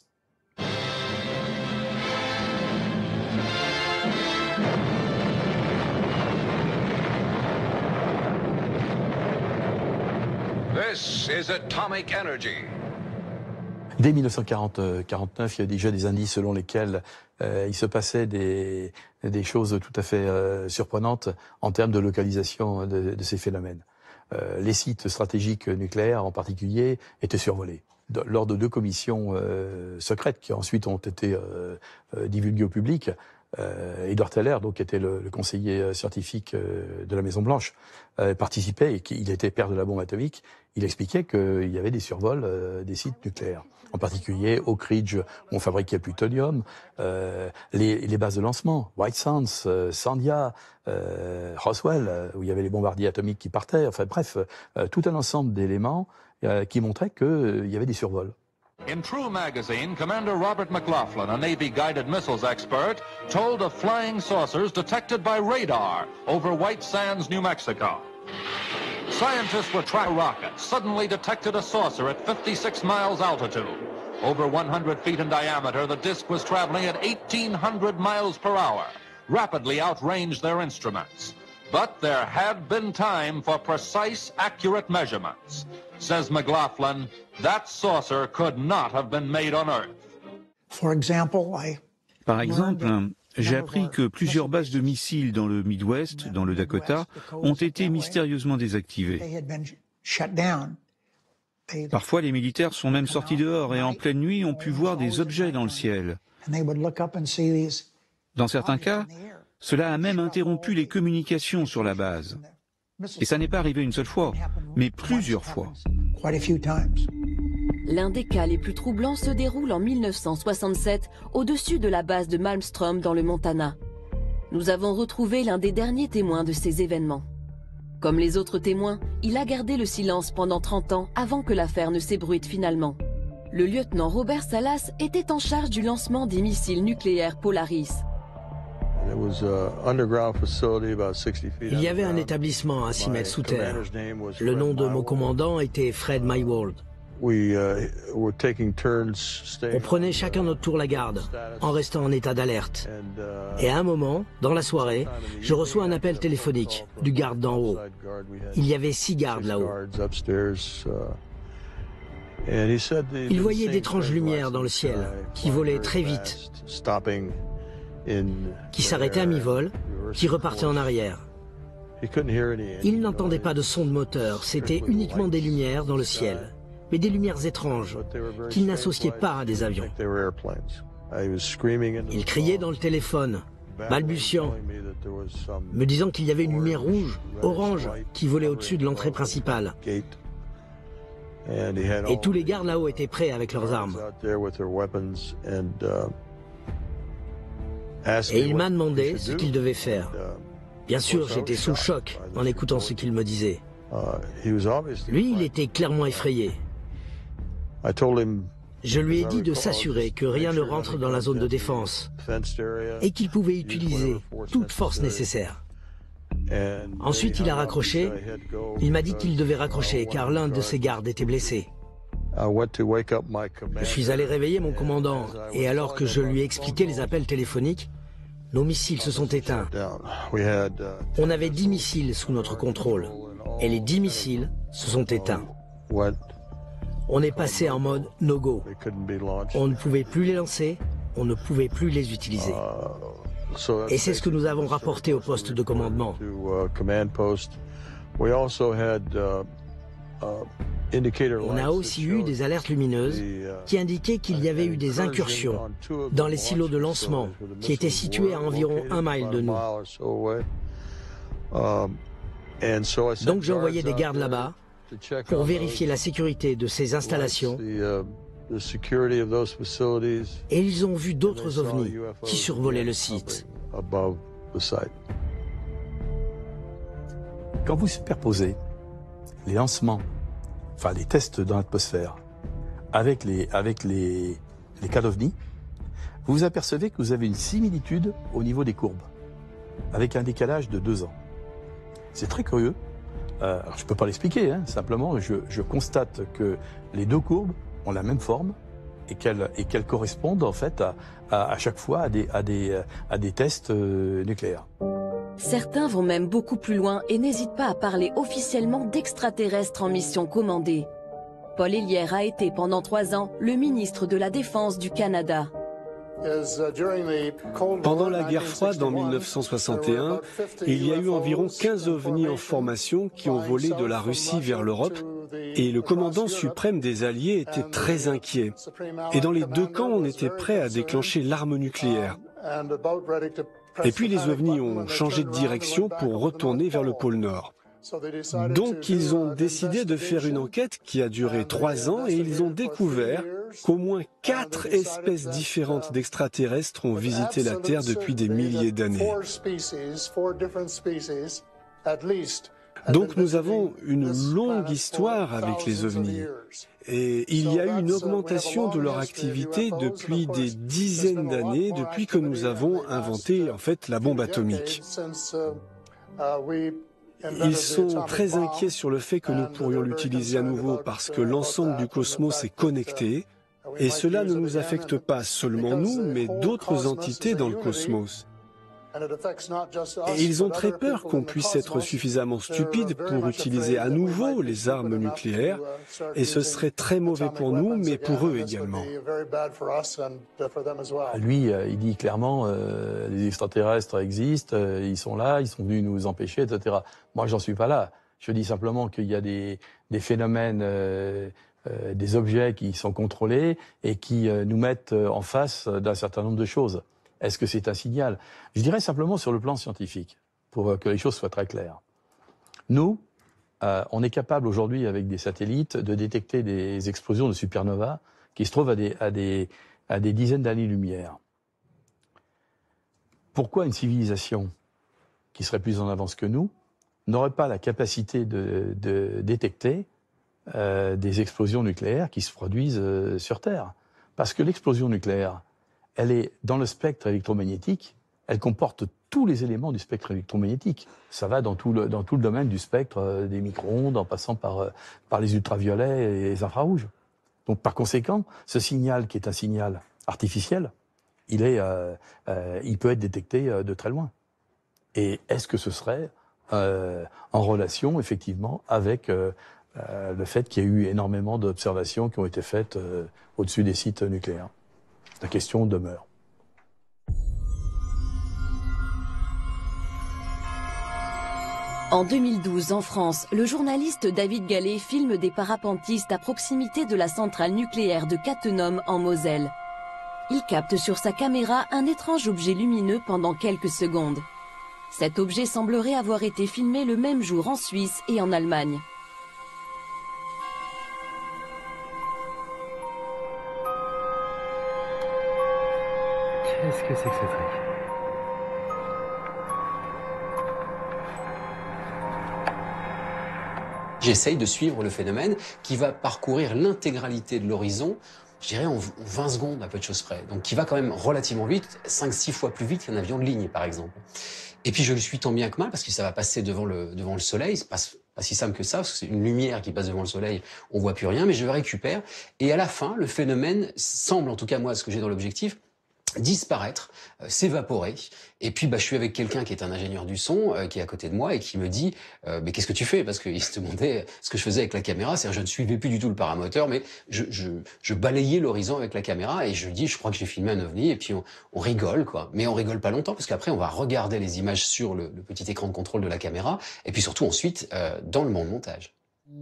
This is atomic energy. Dès mille neuf cent quarante quarante-neuf, il y a déjà des indices selon lesquels euh, il se passait des, des choses tout à fait euh, surprenantes en termes de localisation de, de ces phénomènes. Euh, les sites stratégiques nucléaires en particulier étaient survolés. De, lors de deux commissions euh, secrètes qui ensuite ont été euh, euh, divulguées au public, Euh, Edward Teller, donc, qui était le, le conseiller scientifique euh, de la Maison-Blanche, euh, participait, et qu'il était père de la bombe atomique. Il expliquait qu'il y avait des survols euh, des sites nucléaires, en particulier Oak Ridge, où on fabriquait le plutonium, euh, les, les bases de lancement, White Sands, euh, Sandia, euh, Roswell, euh, où il y avait les bombardiers atomiques qui partaient, enfin bref, euh, tout un ensemble d'éléments euh, qui montraient qu'il euh, y avait des survols. In True magazine, Commander Robert McLaughlin, a Navy guided missiles expert, told of flying saucers detected by radar over White Sands, New Mexico. Scientists were tracking a rocket, suddenly detected a saucer at fifty-six miles altitude. Over one hundred feet in diameter, the disk was traveling at eighteen hundred miles per hour, rapidly outranged their instruments. But there had been time for precise, accurate measurements. Says McLaughlin, that saucer could not have been made on Earth. For example, I... Par exemple, j'ai appris que plusieurs bases de missiles dans le Midwest, dans le Dakota, ont été mystérieusement désactivées. Parfois, les militaires sont même sortis dehors et en pleine nuit ont pu voir des objets dans le ciel. Dans certains cas, cela a même interrompu les communications sur la base. Et ça n'est pas arrivé une seule fois, mais plusieurs fois. L'un des cas les plus troublants se déroule en mille neuf cent soixante-sept au-dessus de la base de Malmstrom dans le Montana. Nous avons retrouvé l'un des derniers témoins de ces événements. Comme les autres témoins, il a gardé le silence pendant trente ans avant que l'affaire ne s'ébruite finalement. Le lieutenant Robert Salas était en charge du lancement des missiles nucléaires Polaris. Il y avait un établissement à six mètres sous terre. Le nom de mon commandant était Fred Mywald. On prenait chacun notre tour la garde, en restant en état d'alerte. Et à un moment, dans la soirée, je reçois un appel téléphonique du garde d'en haut. Il y avait six gardes là-haut. Il voyait d'étranges lumières dans le ciel, qui volaient très vite, qui s'arrêtaient à mi-vol, qui repartaient en arrière. Il n'entendait pas de son de moteur, c'était uniquement des lumières dans le ciel, mais des lumières étranges, qu'il n'associait pas à des avions. Il criait dans le téléphone, balbutiant, me disant qu'il y avait une lumière rouge, orange, qui volait au-dessus de l'entrée principale. Et tous les gardes là-haut étaient prêts avec leurs armes. Et il m'a demandé ce qu'il devait faire. Bien sûr, j'étais sous le choc en écoutant ce qu'il me disait. Lui, il était clairement effrayé. Je lui ai dit de s'assurer que rien ne rentre dans la zone de défense et qu'il pouvait utiliser toute force nécessaire. Ensuite, il a raccroché. Il m'a dit qu'il devait raccrocher car l'un de ses gardes était blessé. Je suis allé réveiller mon commandant et alors que je lui ai expliqué les appels téléphoniques, nos missiles se sont éteints. On avait dix missiles sous notre contrôle et les dix missiles se sont éteints. On est passé en mode no-go. On ne pouvait plus les lancer, on ne pouvait plus les utiliser. Et c'est ce que nous avons rapporté au poste de commandement. On a aussi eu des alertes lumineuses qui indiquaient qu'il y avait eu des incursions dans les silos de lancement qui étaient situés à environ un mile de nous. Donc j'ai envoyé des gardes là-bas pour vérifier la sécurité de ces installations et ils ont vu d'autres ovnis qui survolaient le site. Quand vous superposez les lancements, enfin les tests dans l'atmosphère, avec les, avec les, les cas d'ovnis, vous vous apercevez que vous avez une similitude au niveau des courbes, avec un décalage de deux ans. C'est très curieux. Euh, alors je ne peux pas l'expliquer, hein, simplement je, je constate que les deux courbes ont la même forme et qu'elles et qu'elles correspondent en fait à, à, à chaque fois à des, à des, à des tests euh, nucléaires. Certains vont même beaucoup plus loin et n'hésitent pas à parler officiellement d'extraterrestres en mission commandée. Paul Hellyer a été pendant trois ans le ministre de la Défense du Canada. Pendant la guerre froide en mille neuf cent soixante et un, il y a eu environ quinze ovnis en formation qui ont volé de la Russie vers l'Europe et le commandant suprême des Alliés était très inquiet. Et dans les deux camps, on était prêt à déclencher l'arme nucléaire. Et puis les ovnis ont changé de direction pour retourner vers le pôle Nord. Donc ils ont décidé de faire une enquête qui a duré trois ans et ils ont découvert qu'au moins quatre espèces différentes d'extraterrestres ont visité la Terre depuis des milliers d'années. Donc nous avons une longue histoire avec les ovnis. Et il y a eu une augmentation de leur activité depuis des dizaines d'années, depuis que nous avons inventé en fait la bombe atomique. Ils sont très inquiets sur le fait que nous pourrions l'utiliser à nouveau parce que l'ensemble du cosmos est connecté et cela ne nous affecte pas seulement nous, mais d'autres entités dans le cosmos. Et ils ont très peur qu'on puisse être suffisamment stupide pour utiliser à nouveau les armes nucléaires et ce serait très mauvais pour nous, mais pour eux également. Lui, il dit clairement, euh, les extraterrestres existent, euh, ils sont là, ils sont venus nous empêcher, et cetera. Moi, j'en suis pas là. Je dis simplement qu'il y a des, des phénomènes, euh, euh, des objets qui sont contrôlés et qui euh, nous mettent en face d'un certain nombre de choses. Est-ce que c'est un signal? Je dirais simplement sur le plan scientifique, pour que les choses soient très claires. Nous, euh, on est capable aujourd'hui, avec des satellites, de détecter des explosions de supernovas qui se trouvent à des, à des, à des dizaines d'années-lumière. Pourquoi une civilisation qui serait plus en avance que nous n'aurait pas la capacité de, de détecter euh, des explosions nucléaires qui se produisent euh, sur Terre? Parce que l'explosion nucléaire, elle est dans le spectre électromagnétique, elle comporte tous les éléments du spectre électromagnétique. Ça va dans tout le, dans tout le domaine du spectre euh, des micro-ondes, en passant par, euh, par les ultraviolets et les infrarouges. Donc par conséquent, ce signal qui est un signal artificiel, il, est, euh, euh, il peut être détecté euh, de très loin. Et est-ce que ce serait euh, en relation, effectivement, avec euh, euh, le fait qu'il y a eu énormément d'observations qui ont été faites euh, au-dessus des sites nucléaires? La question demeure. En deux mille douze, en France, le journaliste David Gallet filme des parapentistes à proximité de la centrale nucléaire de Cattenom en Moselle. Il capte sur sa caméra un étrange objet lumineux pendant quelques secondes. Cet objet semblerait avoir été filmé le même jour en Suisse et en Allemagne. Qu'est-ce que c'est que ce truc? J'essaye de suivre le phénomène qui va parcourir l'intégralité de l'horizon je dirais en vingt secondes à peu de choses près. Donc qui va quand même relativement vite, cinq six fois plus vite qu'un avion de ligne par exemple. Et puis je le suis tant bien que mal parce que ça va passer devant le, devant le soleil, c'est pas, pas si simple que ça, parce que c'est une lumière qui passe devant le soleil, on voit plus rien, mais je le récupère. Et à la fin, le phénomène semble, en tout cas moi ce que j'ai dans l'objectif, disparaître, euh, s'évaporer. Et puis bah, je suis avec quelqu'un qui est un ingénieur du son, euh, qui est à côté de moi et qui me dit euh, mais qu'est-ce que tu fais? Parce qu'il se demandait ce que je faisais avec la caméra, c'est-à-dire je ne suivais plus du tout le paramoteur, mais je, je, je balayais l'horizon avec la caméra et je lui dis je crois que j'ai filmé un ovni et puis on, on rigole quoi. Mais on rigole pas longtemps parce qu'après on va regarder les images sur le, le petit écran de contrôle de la caméra et puis surtout ensuite euh, dans le monde montage.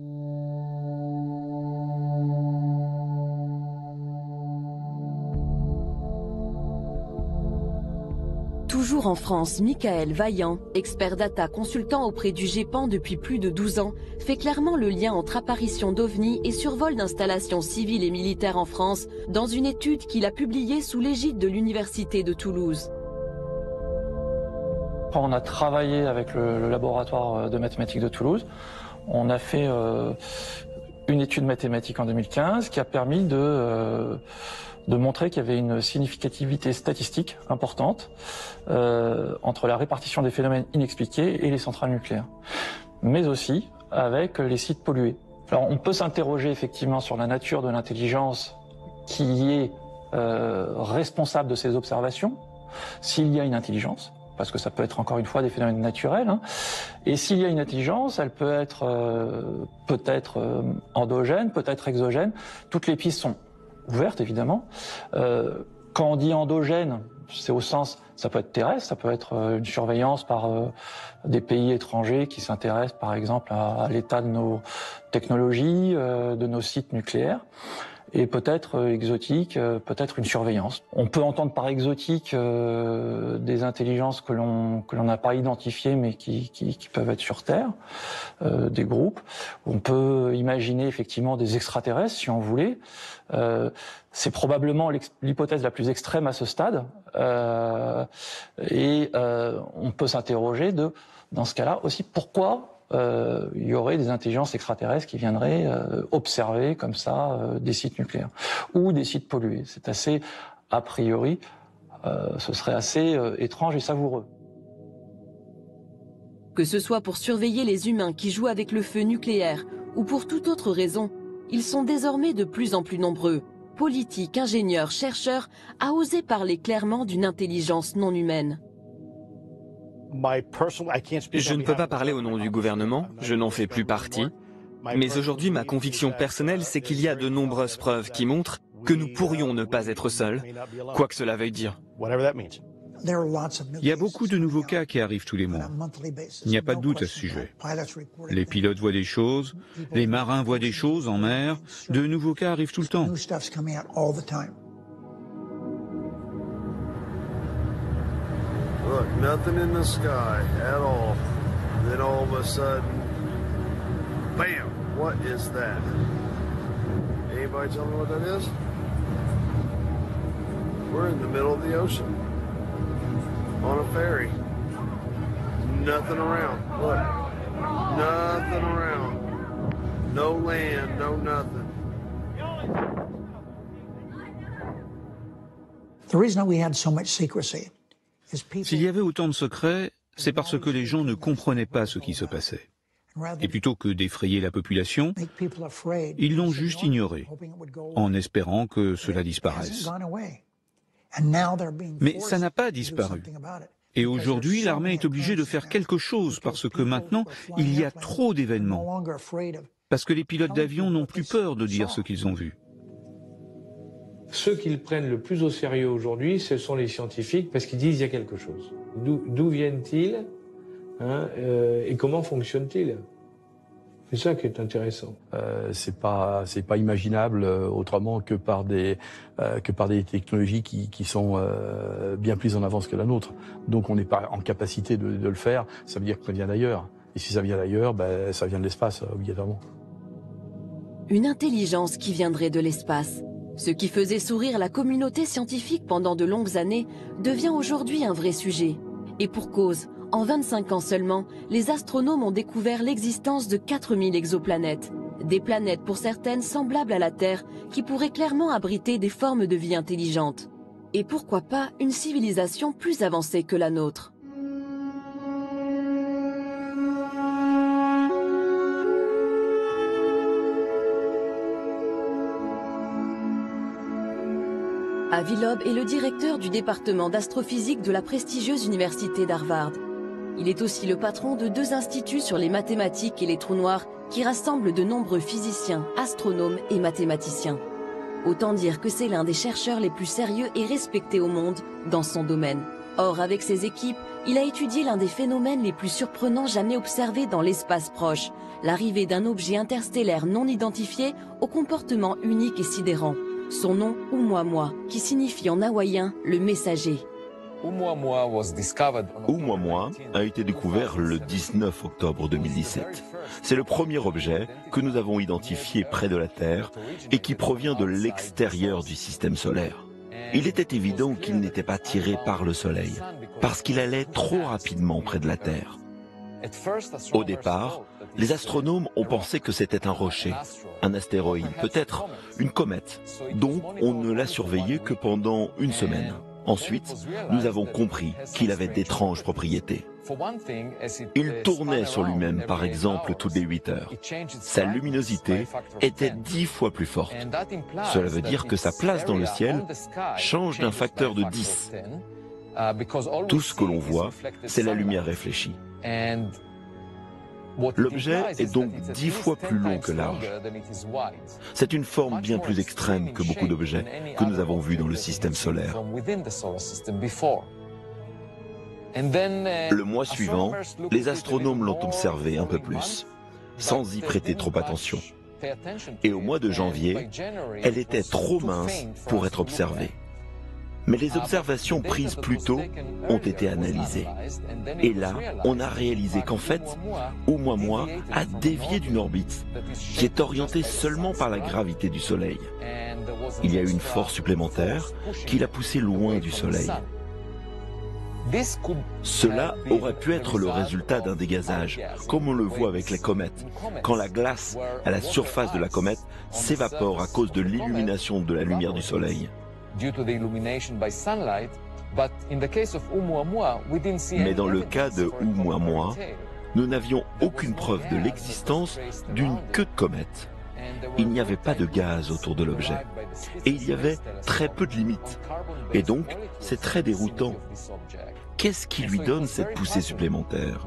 Toujours en France, Michael Vaillant, expert data consultant auprès du GEPAN depuis plus de douze ans, fait clairement le lien entre apparition d'ovnis et survol d'installations civiles et militaires en France dans une étude qu'il a publiée sous l'égide de l'Université de Toulouse. On a travaillé avec le, le laboratoire de mathématiques de Toulouse. On a fait euh, une étude mathématique en deux mille quinze qui a permis de... Euh, de montrer qu'il y avait une significativité statistique importante euh, entre la répartition des phénomènes inexpliqués et les centrales nucléaires, mais aussi avec les sites pollués. Alors on peut s'interroger effectivement sur la nature de l'intelligence qui est euh, responsable de ces observations, s'il y a une intelligence, parce que ça peut être encore une fois des phénomènes naturels, hein, et s'il y a une intelligence, elle peut être euh, peut-être euh, endogène, peut-être exogène, toutes les pistes sont ouverte évidemment. Euh, quand on dit endogène, c'est au sens, ça peut être terrestre, ça peut être euh, une surveillance par euh, des pays étrangers qui s'intéressent par exemple à, à l'état de nos technologies, euh, de nos sites nucléaires. Et peut-être euh, exotique, euh, peut-être une surveillance. On peut entendre par exotique euh, des intelligences que l'on que l'on n'a pas identifiées mais qui, qui, qui peuvent être sur Terre, euh, des groupes. On peut imaginer effectivement des extraterrestres si on voulait. Euh, c'est probablement l'hypothèse la plus extrême à ce stade. Euh, et euh, on peut s'interroger de, dans ce cas-là aussi, pourquoi Euh, il y aurait des intelligences extraterrestres qui viendraient euh, observer comme ça euh, des sites nucléaires ou des sites pollués. C'est assez, a priori, euh, ce serait assez euh, étrange et savoureux. Que ce soit pour surveiller les humains qui jouent avec le feu nucléaire ou pour toute autre raison, ils sont désormais de plus en plus nombreux, politiques, ingénieurs, chercheurs, à oser parler clairement d'une intelligence non humaine. Je ne peux pas parler au nom du gouvernement, je n'en fais plus partie. Mais aujourd'hui, ma conviction personnelle, c'est qu'il y a de nombreuses preuves qui montrent que nous pourrions ne pas être seuls, quoi que cela veuille dire. Il y a beaucoup de nouveaux cas qui arrivent tous les mois. Il n'y a pas de doute à ce sujet. Les pilotes voient des choses, les marins voient des choses en mer, de nouveaux cas arrivent tout le temps. Look, nothing in the sky at all. Then all of a sudden, bam! What is that? Anybody tell me what that is? We're in the middle of the ocean. On a ferry. Nothing around. Look. Nothing around. No land, no nothing. The reason we had so much secrecy. S'il y avait autant de secrets, c'est parce que les gens ne comprenaient pas ce qui se passait. Et plutôt que d'effrayer la population, ils l'ont juste ignoré, en espérant que cela disparaisse. Mais ça n'a pas disparu. Et aujourd'hui, l'armée est obligée de faire quelque chose parce que maintenant, il y a trop d'événements. Parce que les pilotes d'avion n'ont plus peur de dire ce qu'ils ont vu. Ceux qui le prennent le plus au sérieux aujourd'hui, ce sont les scientifiques, parce qu'ils disent qu'il y a quelque chose. D'où viennent-ils, hein, euh, et comment fonctionnent-ils? C'est ça qui est intéressant. Euh, c'est pas, c'est pas imaginable euh, autrement que par des, euh, que par des technologies qui, qui sont euh, bien plus en avance que la nôtre. Donc on n'est pas en capacité de, de le faire. Ça veut dire que ça vient d'ailleurs. Et si ça vient d'ailleurs, ben, ça vient de l'espace obligatoirement. Une intelligence qui viendrait de l'espace. Ce qui faisait sourire la communauté scientifique pendant de longues années devient aujourd'hui un vrai sujet. Et pour cause, en vingt-cinq ans seulement, les astronomes ont découvert l'existence de quatre mille exoplanètes, Des planètes pour certaines semblables à la Terre qui pourraient clairement abriter des formes de vie intelligentes. Et pourquoi pas une civilisation plus avancée que la nôtre. Avi Loeb est le directeur du département d'astrophysique de la prestigieuse université d'Harvard. Il est aussi le patron de deux instituts sur les mathématiques et les trous noirs qui rassemblent de nombreux physiciens, astronomes et mathématiciens. Autant dire que c'est l'un des chercheurs les plus sérieux et respectés au monde dans son domaine. Or, avec ses équipes, il a étudié l'un des phénomènes les plus surprenants jamais observés dans l'espace proche, l'arrivée d'un objet interstellaire non identifié au comportement unique et sidérant. Son nom, Oumuamua, qui signifie en hawaïen le messager. Oumuamua a été découvert le dix-neuf octobre deux mille dix-sept. C'est le premier objet que nous avons identifié près de la Terre et qui provient de l'extérieur du système solaire. Il était évident qu'il n'était pas tiré par le Soleil, parce qu'il allait trop rapidement près de la Terre. Au départ, les astronomes ont pensé que c'était un rocher, un astéroïde, peut-être une comète. Donc on ne l'a surveillé que pendant une semaine. Ensuite, nous avons compris qu'il avait d'étranges propriétés. Il tournait sur lui-même, par exemple, toutes les huit heures. Sa luminosité était dix fois plus forte. Cela veut dire que sa place dans le ciel change d'un facteur de dix. Tout ce que l'on voit, c'est la lumière réfléchie. L'objet est donc dix fois plus long que large. C'est une forme bien plus extrême que beaucoup d'objets que nous avons vus dans le système solaire. Le mois suivant, les astronomes l'ont observé un peu plus, sans y prêter trop attention. Et au mois de janvier, elle était trop mince pour être observée. Mais les observations prises plus tôt ont été analysées. Et là, on a réalisé qu'en fait, Oumuamua a dévié d'une orbite qui est orientée seulement par la gravité du Soleil. Il y a eu une force supplémentaire qui l'a poussé loin du Soleil. Cela aurait pu être le résultat d'un dégazage, comme on le voit avec les comètes, quand la glace à la surface de la comète s'évapore à cause de l'illumination de la lumière du Soleil. Mais dans le cas de Oumuamua, nous n'avions aucune preuve de l'existence d'une queue de comète. Il n'y avait pas de gaz autour de l'objet. Et il y avait très peu de limites. Et donc, c'est très déroutant. Qu'est-ce qui lui donne cette poussée supplémentaire?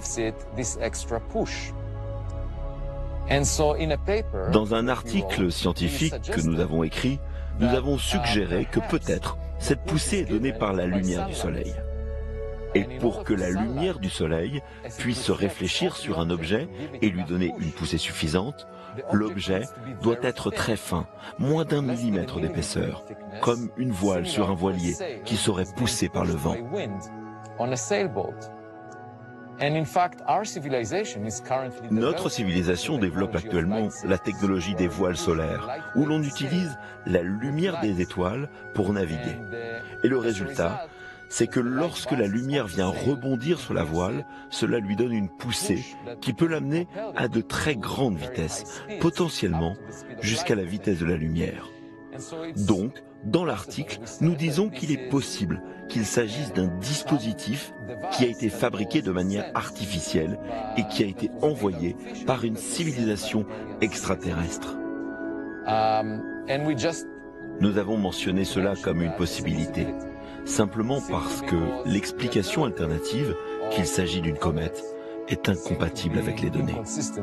Dans un article scientifique que nous avons écrit, nous avons suggéré que peut-être cette poussée est donnée par la lumière du Soleil. Et pour que la lumière du Soleil puisse se réfléchir sur un objet et lui donner une poussée suffisante, l'objet doit être très fin, moins d'un millimètre d'épaisseur, comme une voile sur un voilier qui serait poussée par le vent. Notre civilisation développe actuellement la technologie des voiles solaires, où l'on utilise la lumière des étoiles pour naviguer. Et le résultat, c'est que lorsque la lumière vient rebondir sur la voile, cela lui donne une poussée qui peut l'amener à de très grandes vitesses, potentiellement jusqu'à la vitesse de la lumière. Donc, dans l'article, nous disons qu'il est possible qu'il s'agisse d'un dispositif qui a été fabriqué de manière artificielle et qui a été envoyé par une civilisation extraterrestre. Nous avons mentionné cela comme une possibilité, simplement parce que l'explication alternative, qu'il s'agit d'une comète, est incompatible avec les données.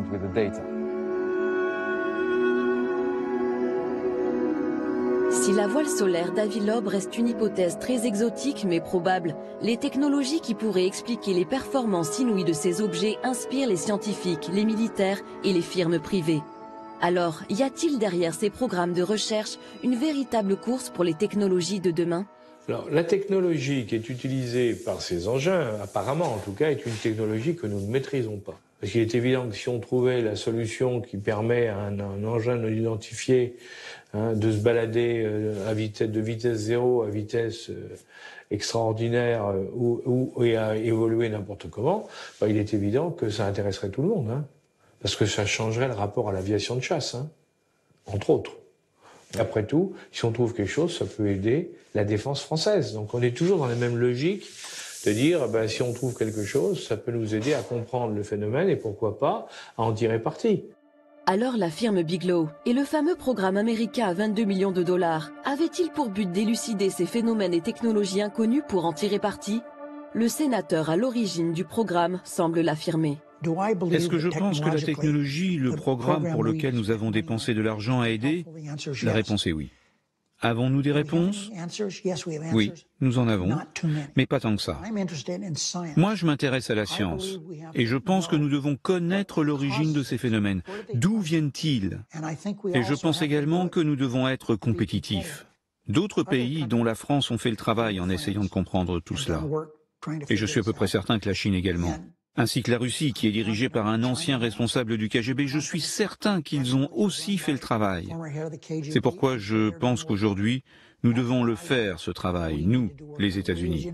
Si la voile solaire d'Avi Loeb reste une hypothèse très exotique mais probable, les technologies qui pourraient expliquer les performances inouïes de ces objets inspirent les scientifiques, les militaires et les firmes privées. Alors, y a-t-il derrière ces programmes de recherche une véritable course pour les technologies de demain ? Alors, la technologie qui est utilisée par ces engins, apparemment en tout cas, est une technologie que nous ne maîtrisons pas. Parce qu'il est évident que si on trouvait la solution qui permet à un, un engin non identifié hein, de se balader euh, à vitesse, de vitesse zéro à vitesse euh, extraordinaire euh, ou, ou et à évoluer n'importe comment, bah, il est évident que ça intéresserait tout le monde. Hein. Parce que ça changerait le rapport à l'aviation de chasse, hein, entre autres. Et après tout, si on trouve quelque chose, ça peut aider la défense française. Donc on est toujours dans la même logique de dire, ben, si on trouve quelque chose, ça peut nous aider à comprendre le phénomène et pourquoi pas à en tirer parti. Alors la firme Bigelow et le fameux programme américain à vingt-deux millions de dollars avaient-ils pour but d'élucider ces phénomènes et technologies inconnues pour en tirer parti? Le sénateur à l'origine du programme semble l'affirmer. Est-ce que je pense que la technologie, le programme pour lequel nous avons dépensé de l'argent a aidé? La réponse est oui. Avons-nous des réponses? Oui, nous en avons, mais pas tant que ça. Moi, je m'intéresse à la science, et je pense que nous devons connaître l'origine de ces phénomènes. D'où viennent-ils? Et je pense également que nous devons être compétitifs. D'autres pays, dont la France, ont fait le travail en essayant de comprendre tout cela. Et je suis à peu près certain que la Chine également. Ainsi que la Russie, qui est dirigée par un ancien responsable du K G B, je suis certain qu'ils ont aussi fait le travail. C'est pourquoi je pense qu'aujourd'hui, nous devons le faire, ce travail, nous, les États-Unis.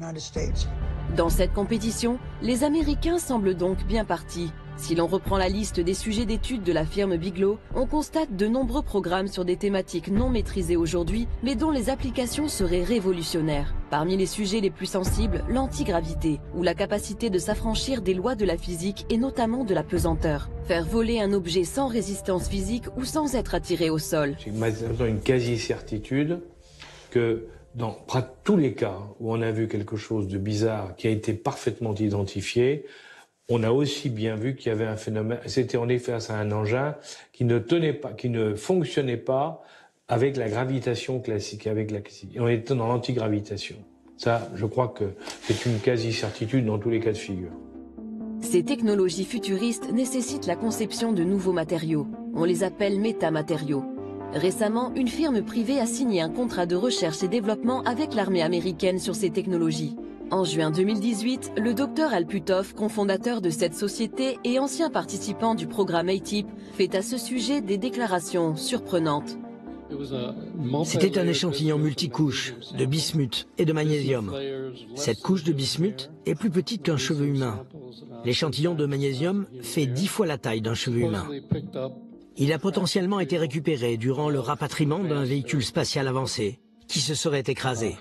Dans cette compétition, les Américains semblent donc bien partis. Si l'on reprend la liste des sujets d'études de la firme Bigelow, on constate de nombreux programmes sur des thématiques non maîtrisées aujourd'hui, mais dont les applications seraient révolutionnaires. Parmi les sujets les plus sensibles, l'antigravité, ou la capacité de s'affranchir des lois de la physique et notamment de la pesanteur. Faire voler un objet sans résistance physique ou sans être attiré au sol. J'ai maintenant une quasi-certitude que dans tous les cas où on a vu quelque chose de bizarre qui a été parfaitement identifié, on a aussi bien vu qu'il y avait un phénomène, c'était en effet face à un engin qui ne tenait pas, qui ne fonctionnait pas avec la gravitation classique, avec la classique. On était dans l'antigravitation. Ça, je crois que c'est une quasi-certitude dans tous les cas de figure. Ces technologies futuristes nécessitent la conception de nouveaux matériaux. On les appelle métamatériaux. Récemment, une firme privée a signé un contrat de recherche et développement avec l'armée américaine sur ces technologies. En juin deux mille dix-huit, le docteur Al Puthoff, cofondateur de cette société et ancien participant du programme A T I P, fait à ce sujet des déclarations surprenantes. C'était un échantillon multicouche de bismuth et de magnésium. Cette couche de bismuth est plus petite qu'un cheveu humain. L'échantillon de magnésium fait dix fois la taille d'un cheveu humain. Il a potentiellement été récupéré durant le rapatriement d'un véhicule spatial avancé qui se serait écrasé.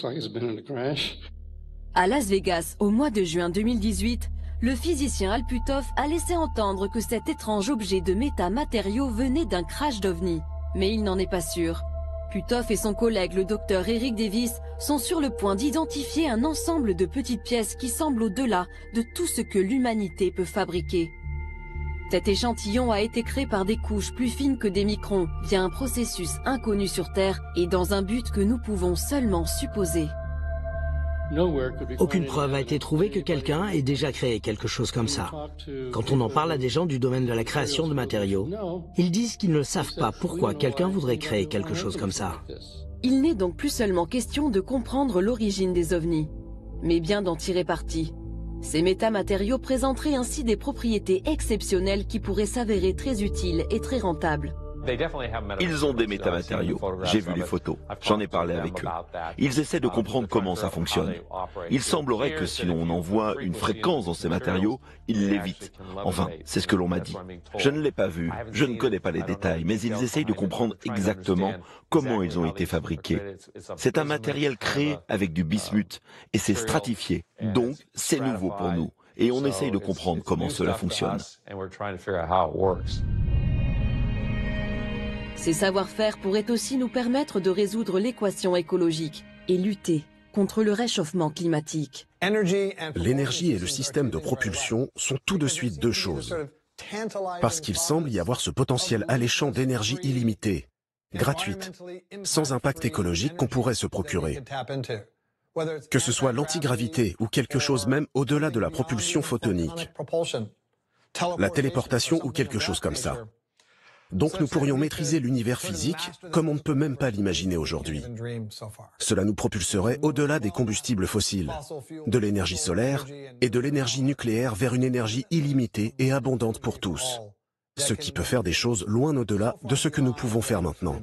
À Las Vegas, au mois de juin deux mille dix-huit, le physicien Al Puthoff a laissé entendre que cet étrange objet de métamatériaux venait d'un crash d'OVNI. Mais il n'en est pas sûr. Puthoff et son collègue, le docteur Eric Davis, sont sur le point d'identifier un ensemble de petites pièces qui semblent au-delà de tout ce que l'humanité peut fabriquer. Cet échantillon a été créé par des couches plus fines que des microns, via un processus inconnu sur Terre et dans un but que nous pouvons seulement supposer. Aucune preuve a été trouvée que quelqu'un ait déjà créé quelque chose comme ça. Quand on en parle à des gens du domaine de la création de matériaux, ils disent qu'ils ne savent pas pourquoi quelqu'un voudrait créer quelque chose comme ça. Il n'est donc plus seulement question de comprendre l'origine des ovnis, mais bien d'en tirer parti. Ces métamatériaux présenteraient ainsi des propriétés exceptionnelles qui pourraient s'avérer très utiles et très rentables. Ils ont des métamatériaux. J'ai vu les photos. J'en ai parlé avec eux. Ils essaient de comprendre comment ça fonctionne. Il semblerait que si l'on envoie une fréquence dans ces matériaux, ils l'évitent. Enfin, c'est ce que l'on m'a dit. Je ne l'ai pas vu, je ne connais pas les détails, mais ils essayent de comprendre exactement comment ils ont été fabriqués. C'est un matériel créé avec du bismuth et c'est stratifié. Donc, c'est nouveau pour nous. Et on essaye de comprendre comment cela fonctionne. Ces savoir-faire pourraient aussi nous permettre de résoudre l'équation écologique et lutter contre le réchauffement climatique. L'énergie et le système de propulsion sont tout de suite deux choses. Parce qu'il semble y avoir ce potentiel alléchant d'énergie illimitée, gratuite, sans impact écologique qu'on pourrait se procurer. Que ce soit l'antigravité ou quelque chose même au-delà de la propulsion photonique, la téléportation ou quelque chose comme ça. Donc nous pourrions maîtriser l'univers physique comme on ne peut même pas l'imaginer aujourd'hui. Cela nous propulserait au-delà des combustibles fossiles, de l'énergie solaire et de l'énergie nucléaire vers une énergie illimitée et abondante pour tous, ce qui peut faire des choses loin au-delà de ce que nous pouvons faire maintenant.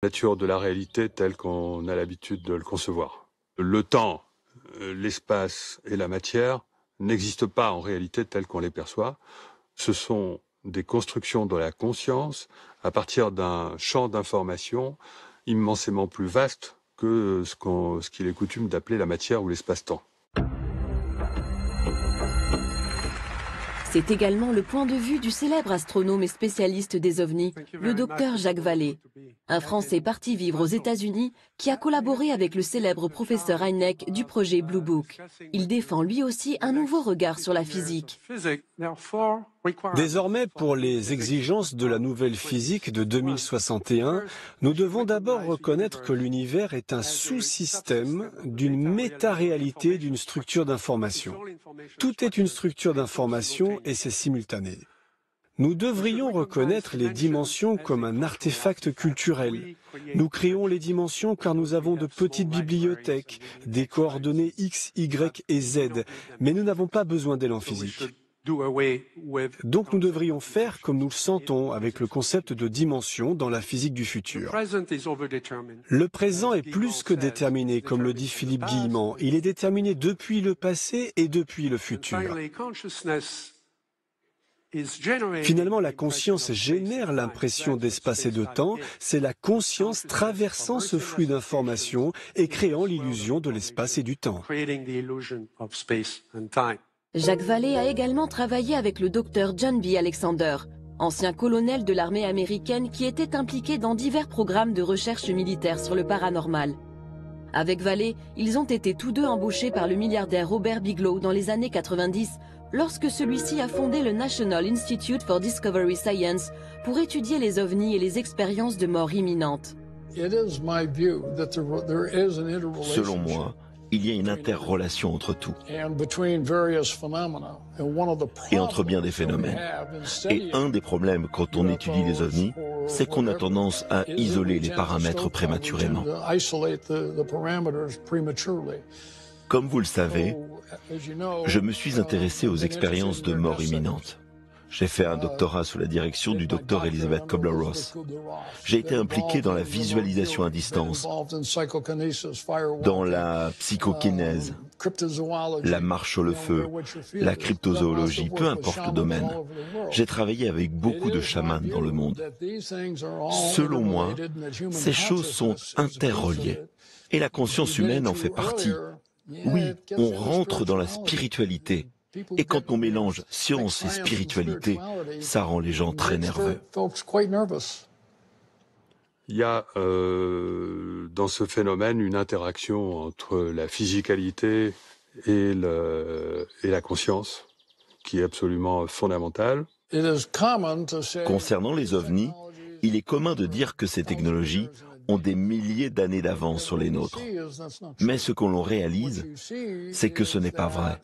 La nature de la réalité telle qu'on a l'habitude de le concevoir. Le temps, l'espace et la matière n'existent pas en réalité tels qu'on les perçoit. Ce sont des constructions de la conscience à partir d'un champ d'information immensément plus vaste que ce qu'on, ce qu'il est coutume d'appeler la matière ou l'espace-temps. C'est également le point de vue du célèbre astronome et spécialiste des ovnis, le docteur Jacques Vallée, un Français parti vivre aux États-Unis qui a collaboré avec le célèbre professeur Hynek du projet Blue Book. Il défend lui aussi un nouveau regard sur la physique. Désormais, pour les exigences de la nouvelle physique de deux mille soixante et un, nous devons d'abord reconnaître que l'univers est un sous-système d'une méta-réalité d'une structure d'information. Tout est une structure d'information et c'est simultané. Nous devrions reconnaître les dimensions comme un artefact culturel. Nous créons les dimensions car nous avons de petites bibliothèques, des coordonnées X, Y et Z, mais nous n'avons pas besoin d'elles en physique. Donc nous devrions faire comme nous le sentons avec le concept de dimension dans la physique du futur. Le présent est plus que déterminé, comme le dit Philippe Guillemant. Il est déterminé depuis le passé et depuis le futur. Finalement, la conscience génère l'impression d'espace et de temps. C'est la conscience traversant ce flux d'informations et créant l'illusion de l'espace et du temps. Jacques Vallée a également travaillé avec le docteur John B. Alexander, ancien colonel de l'armée américaine qui était impliqué dans divers programmes de recherche militaire sur le paranormal. Avec Vallée, ils ont été tous deux embauchés par le milliardaire Robert Bigelow dans les années quatre-vingt-dix, lorsque celui-ci a fondé le National Institute for Discovery Science pour étudier les ovnis et les expériences de mort imminente. Selon moi, il y a une interrelation entre tout et entre bien des phénomènes. Et un des problèmes quand on étudie les ovnis, c'est qu'on a tendance à isoler les paramètres prématurément. Comme vous le savez, je me suis intéressé aux expériences de mort imminente. J'ai fait un doctorat sous la direction du docteur Elizabeth Kubler-Ross. J'ai été impliqué dans la visualisation à distance, dans la psychokinèse, la marche sur le feu, la cryptozoologie, peu importe le domaine. J'ai travaillé avec beaucoup de chamans dans le monde. Selon moi, ces choses sont interreliées et la conscience humaine en fait partie. Oui, on rentre dans la spiritualité. Et quand on mélange science et spiritualité, ça rend les gens très nerveux. Il y a euh, dans ce phénomène une interaction entre la physicalité et, le, et la conscience qui est absolument fondamentale. Concernant les ovnis, il est commun de dire que ces technologies ont des milliers d'années d'avance sur les nôtres. Mais ce qu'on l'on réalise, c'est que ce n'est pas vrai.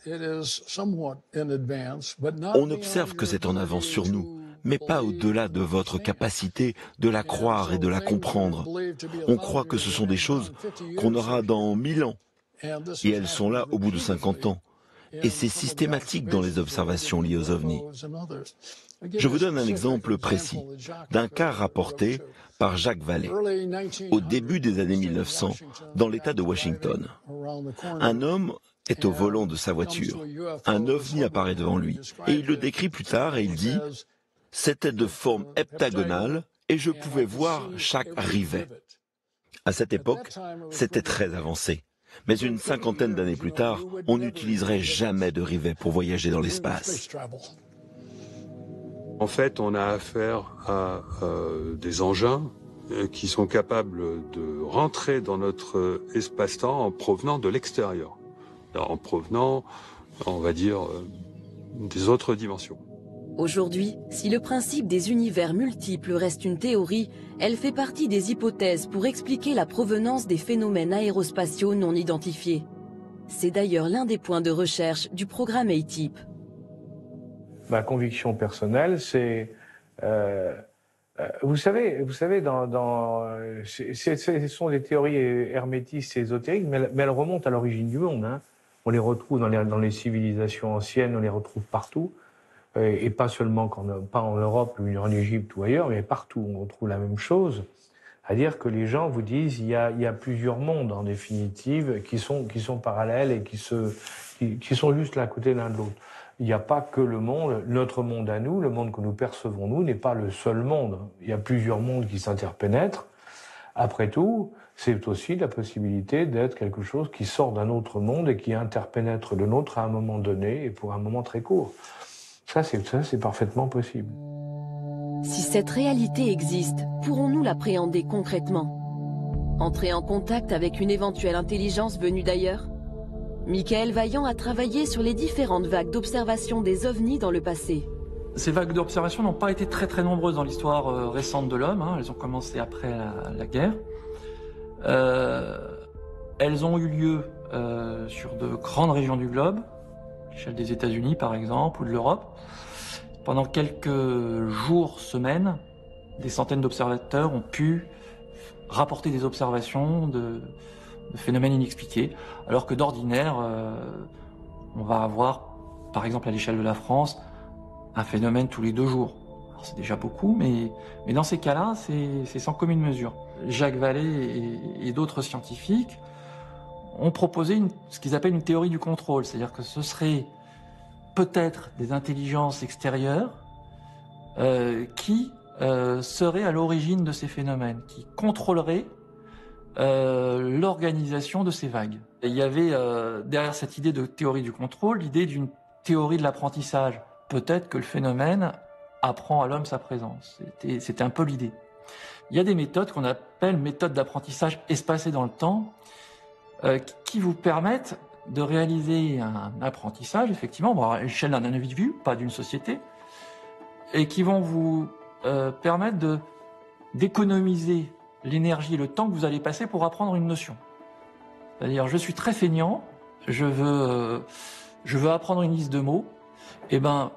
On observe que c'est en avance sur nous, mais pas au-delà de votre capacité de la croire et de la comprendre. On croit que ce sont des choses qu'on aura dans mille ans, et elles sont là au bout de cinquante ans. Et c'est systématique dans les observations liées aux ovnis. Je vous donne un exemple précis d'un cas rapporté par Jacques Vallée, au début des années mille neuf cents, dans l'État de Washington. Un homme est au volant de sa voiture. Un ovni apparaît devant lui. Et il le décrit plus tard et il dit « C'était de forme heptagonale et je pouvais voir chaque rivet. » À cette époque, c'était très avancé. Mais une cinquantaine d'années plus tard, on n'utiliserait jamais de rivet pour voyager dans l'espace. En fait, on a affaire à euh, des engins euh, qui sont capables de rentrer dans notre espace-temps en provenant de l'extérieur, en provenant, on va dire, euh, des autres dimensions. Aujourd'hui, si le principe des univers multiples reste une théorie, elle fait partie des hypothèses pour expliquer la provenance des phénomènes aérospatiaux non identifiés. C'est d'ailleurs l'un des points de recherche du programme A-Type. Ma conviction personnelle, c'est, euh, euh, vous savez, vous savez, dans, dans, c'est, c'est, ce sont des théories hermétistes et ésotériques, mais, mais elles remontent à l'origine du monde. Hein. On les retrouve dans les, dans les civilisations anciennes, on les retrouve partout, et, et pas seulement qu'en, pas en Europe, ou en Égypte ou ailleurs, mais partout on retrouve la même chose. C'est-à-dire que les gens vous disent il y a, il y a plusieurs mondes en définitive qui sont, qui sont parallèles et qui, se, qui, qui sont juste l'un à côté l'un de l'autre. Il n'y a pas que le monde, notre monde à nous, le monde que nous percevons nous n'est pas le seul monde. Il y a plusieurs mondes qui s'interpénètrent. Après tout, c'est aussi la possibilité d'être quelque chose qui sort d'un autre monde et qui interpénètre le nôtre à un moment donné et pour un moment très court. Ça, c'est, ça, c'est parfaitement possible. Si cette réalité existe, pourrons-nous l'appréhender concrètement? Entrer en contact avec une éventuelle intelligence venue d'ailleurs? Michael Vaillant a travaillé sur les différentes vagues d'observation des ovnis dans le passé. Ces vagues d'observation n'ont pas été très très nombreuses dans l'histoire euh, récente de l'homme, hein. Elles ont commencé après la, la guerre. Euh, elles ont eu lieu euh, sur de grandes régions du globe, à l'échelle des États-Unis par exemple, ou de l'Europe. Pendant quelques jours, semaines, des centaines d'observateurs ont pu rapporter des observations de, de phénomènes inexpliqués, alors que d'ordinaire, euh, on va avoir, par exemple à l'échelle de la France, un phénomène tous les deux jours. Alors c'est déjà beaucoup, mais, mais dans ces cas-là, c'est sans commune mesure. Jacques Vallée et, et d'autres scientifiques ont proposé une, ce qu'ils appellent une théorie du contrôle, c'est-à-dire que ce serait peut-être des intelligences extérieures euh, qui euh, seraient à l'origine de ces phénomènes, qui contrôleraient euh, l'organisation de ces vagues. Et il y avait euh, derrière cette idée de théorie du contrôle l'idée d'une théorie de l'apprentissage. Peut-être que le phénomène apprend à l'homme sa présence. C'était un peu l'idée. Il y a des méthodes qu'on appelle méthodes d'apprentissage espacées dans le temps euh, qui vous permettent de réaliser un apprentissage, effectivement, bon, à l'échelle d'un individu, pas d'une société, et qui vont vous euh, permettre de d'économiser l'énergie et le temps que vous allez passer pour apprendre une notion. C'est-à-dire, je suis très feignant, je veux, euh, je veux apprendre une liste de mots, et ben,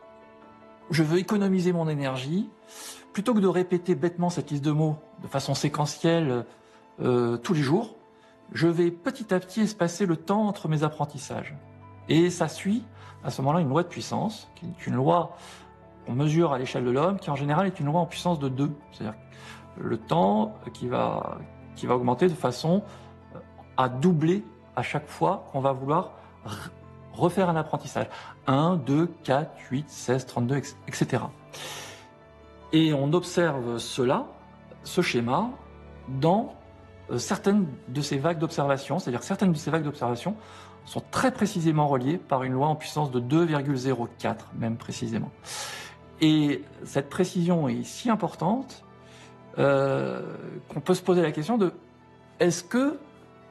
je veux économiser mon énergie, plutôt que de répéter bêtement cette liste de mots de façon séquentielle euh, tous les jours, je vais petit à petit espacer le temps entre mes apprentissages. Et ça suit, à ce moment-là, une loi de puissance, qui est une loi qu'on mesure à l'échelle de l'homme, qui en général est une loi en puissance de deux. C'est-à-dire le temps qui va, qui va augmenter de façon à doubler à chaque fois qu'on va vouloir refaire un apprentissage. un, deux, quatre, huit, seize, trente-deux, et cetera. Et on observe cela, ce schéma, dans certaines de ces vagues d'observation, c'est-à-dire que certaines de ces vagues d'observation sont très précisément reliées par une loi en puissance de deux virgule zéro quatre, même précisément. Et cette précision est si importante euh, qu'on peut se poser la question de est-ce que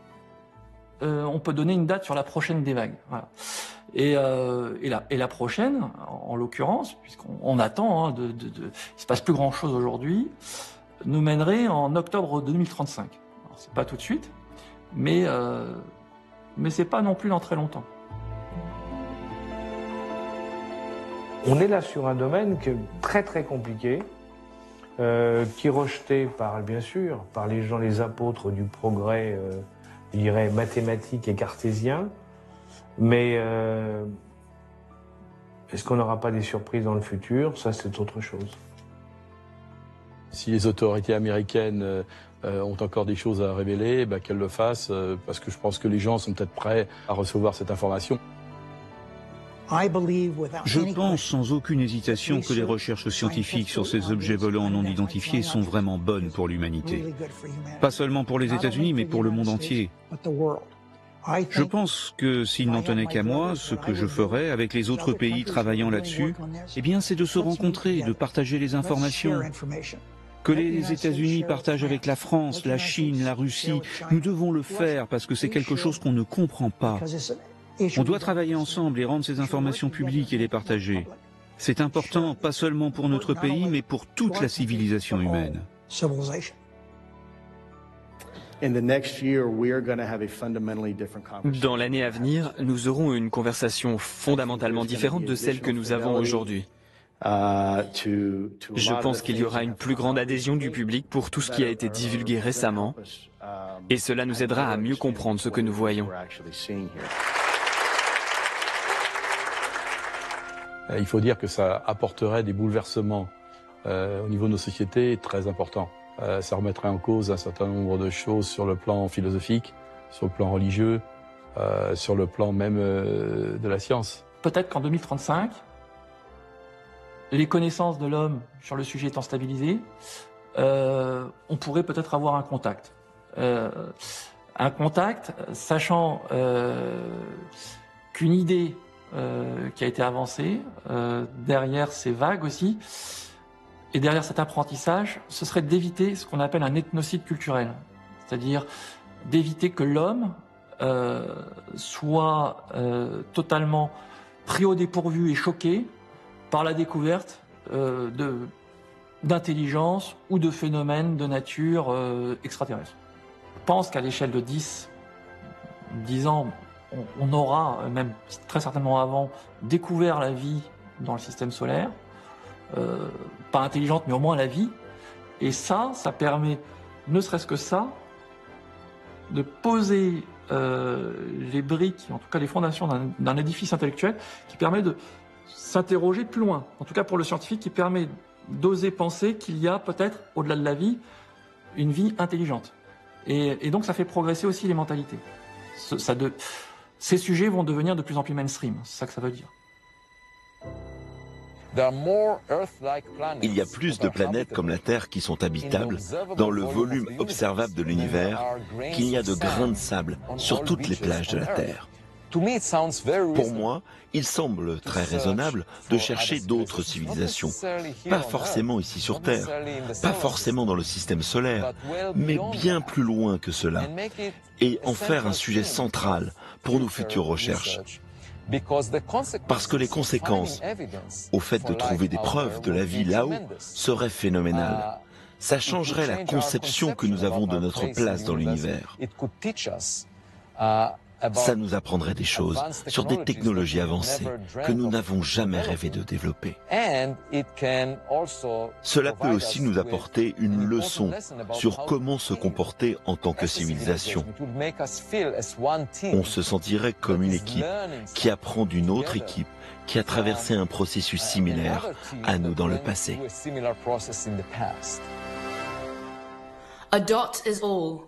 euh, on peut donner une date sur la prochaine des vagues? Voilà. Et, euh, et, la, et la prochaine, en, en l'occurrence, puisqu'on on attend, hein, de, de, de, il se passe plus grand-chose aujourd'hui, nous mènerait en octobre deux mille trente-cinq. C'est pas tout de suite, mais, euh, mais c'est pas non plus dans très longtemps. On est là sur un domaine qui est très très compliqué, euh, qui est rejeté par, bien sûr, par les gens, les apôtres du progrès, euh, je dirais, mathématique et cartésien, mais euh, est-ce qu'on n'aura pas des surprises dans le futur? Ça, c'est autre chose. Si les autorités américaines euh, euh, ont encore des choses à révéler, bah, qu'elles le fassent, euh, parce que je pense que les gens sont peut-être prêts à recevoir cette information. Je pense sans aucune hésitation que les recherches scientifiques sur ces objets volants non identifiés sont vraiment bonnes pour l'humanité. Pas seulement pour les États-Unis, mais pour le monde entier. Je pense que s'il n'en tenait qu'à moi, ce que je ferais avec les autres pays travaillant là-dessus, eh bien, c'est de se rencontrer, de partager les informations. Que les États-Unis partagent avec la France, la Chine, la Russie, nous devons le faire parce que c'est quelque chose qu'on ne comprend pas. On doit travailler ensemble et rendre ces informations publiques et les partager. C'est important, pas seulement pour notre pays, mais pour toute la civilisation humaine. Dans l'année à venir, nous aurons une conversation fondamentalement différente de celle que nous avons aujourd'hui. Je pense qu'il y aura une plus grande adhésion du public pour tout ce qui a été divulgué récemment, et cela nous aidera à mieux comprendre ce que nous voyons. Il faut dire que ça apporterait des bouleversements euh, au niveau de nos sociétés très importants. Euh, ça remettrait en cause un certain nombre de choses sur le plan philosophique, sur le plan religieux, euh, sur le plan même euh, de la science. Peut-être qu'en deux mille trente-cinq, les connaissances de l'homme sur le sujet étant stabilisées, euh, on pourrait peut-être avoir un contact. Euh, un contact, sachant euh, qu'une idée euh, qui a été avancée, euh, derrière ces vagues aussi, et derrière cet apprentissage, ce serait d'éviter ce qu'on appelle un ethnocide culturel. C'est-à-dire d'éviter que l'homme euh, soit euh, totalement pris au dépourvu et choqué par la découverte euh, de, d'intelligence ou de phénomènes de nature euh, extraterrestre. Je pense qu'à l'échelle de dix, dix ans, on, on aura, même très certainement avant, découvert la vie dans le système solaire. Euh, pas intelligente, mais au moins la vie. Et ça, ça permet, ne serait-ce que ça, de poser euh, les briques, en tout cas les fondations d'un, d'un édifice intellectuel qui permet de s'interroger plus loin. En tout cas pour le scientifique, qui permet d'oser penser qu'il y a peut-être, au-delà de la vie, une vie intelligente. Et, et donc ça fait progresser aussi les mentalités. Ce, ça de, ces sujets vont devenir de plus en plus mainstream, c'est ça que ça veut dire. Il y a plus de planètes comme la Terre qui sont habitables dans le volume observable de l'univers qu'il y a de grains de sable sur toutes les plages de la Terre. Pour moi, il semble très raisonnable de chercher d'autres civilisations, pas forcément ici sur Terre, pas forcément dans le système solaire, mais bien plus loin que cela, et en faire un sujet central pour nos futures recherches. Parce que les conséquences au fait de trouver des preuves de la vie là-haut seraient phénoménales. Ça changerait la conception que nous avons de notre place dans l'univers. Ça nous apprendrait des choses sur des technologies avancées que nous n'avons jamais rêvé de développer. Cela peut aussi nous apporter une leçon sur comment se comporter en tant que civilisation. On se sentirait comme une équipe qui apprend d'une autre équipe qui a traversé un processus similaire à nous dans le passé. A dot is all.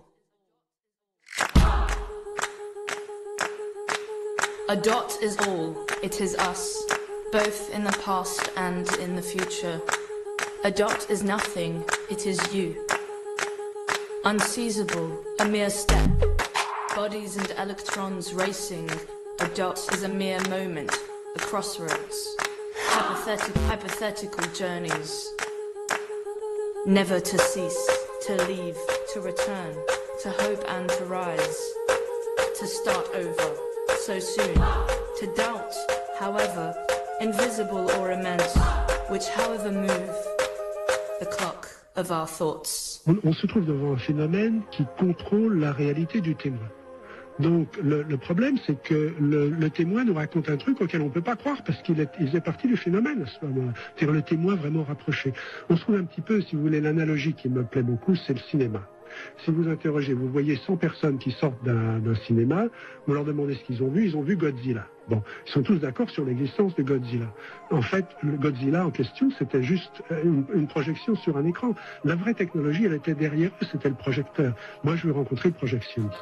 A dot is all, it is us, both in the past and in the future. A dot is nothing, it is you. Unseizable, a mere step. Bodies and electrons racing. A dot is a mere moment, a crossroads. Hypothetic, hypothetical journeys. Never to cease, to leave, to return, to hope and to rise. To start over. So soon, to doubt, however, invisible or immense, which however move the clock of our thoughts. On, on se trouve devant un phénomène qui contrôle la réalité du témoin. Donc le, le problème, c'est que le, le témoin nous raconte un truc auquel on ne peut pas croire parce qu'il est, il est parti du phénomène à ce moment-là. C'est-à-dire le témoin vraiment rapproché. On se trouve un petit peu, si vous voulez, l'analogie qui me plaît beaucoup, c'est le cinéma. Si vous interrogez, vous voyez cent personnes qui sortent d'un, d'un cinéma, vous leur demandez ce qu'ils ont vu, ils ont vu Godzilla. Bon, ils sont tous d'accord sur l'existence de Godzilla. En fait, le Godzilla en question, c'était juste une, une projection sur un écran. La vraie technologie, elle était derrière eux, c'était le projecteur. Moi, je veux rencontrer le projectionniste.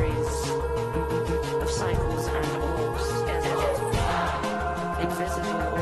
Invisible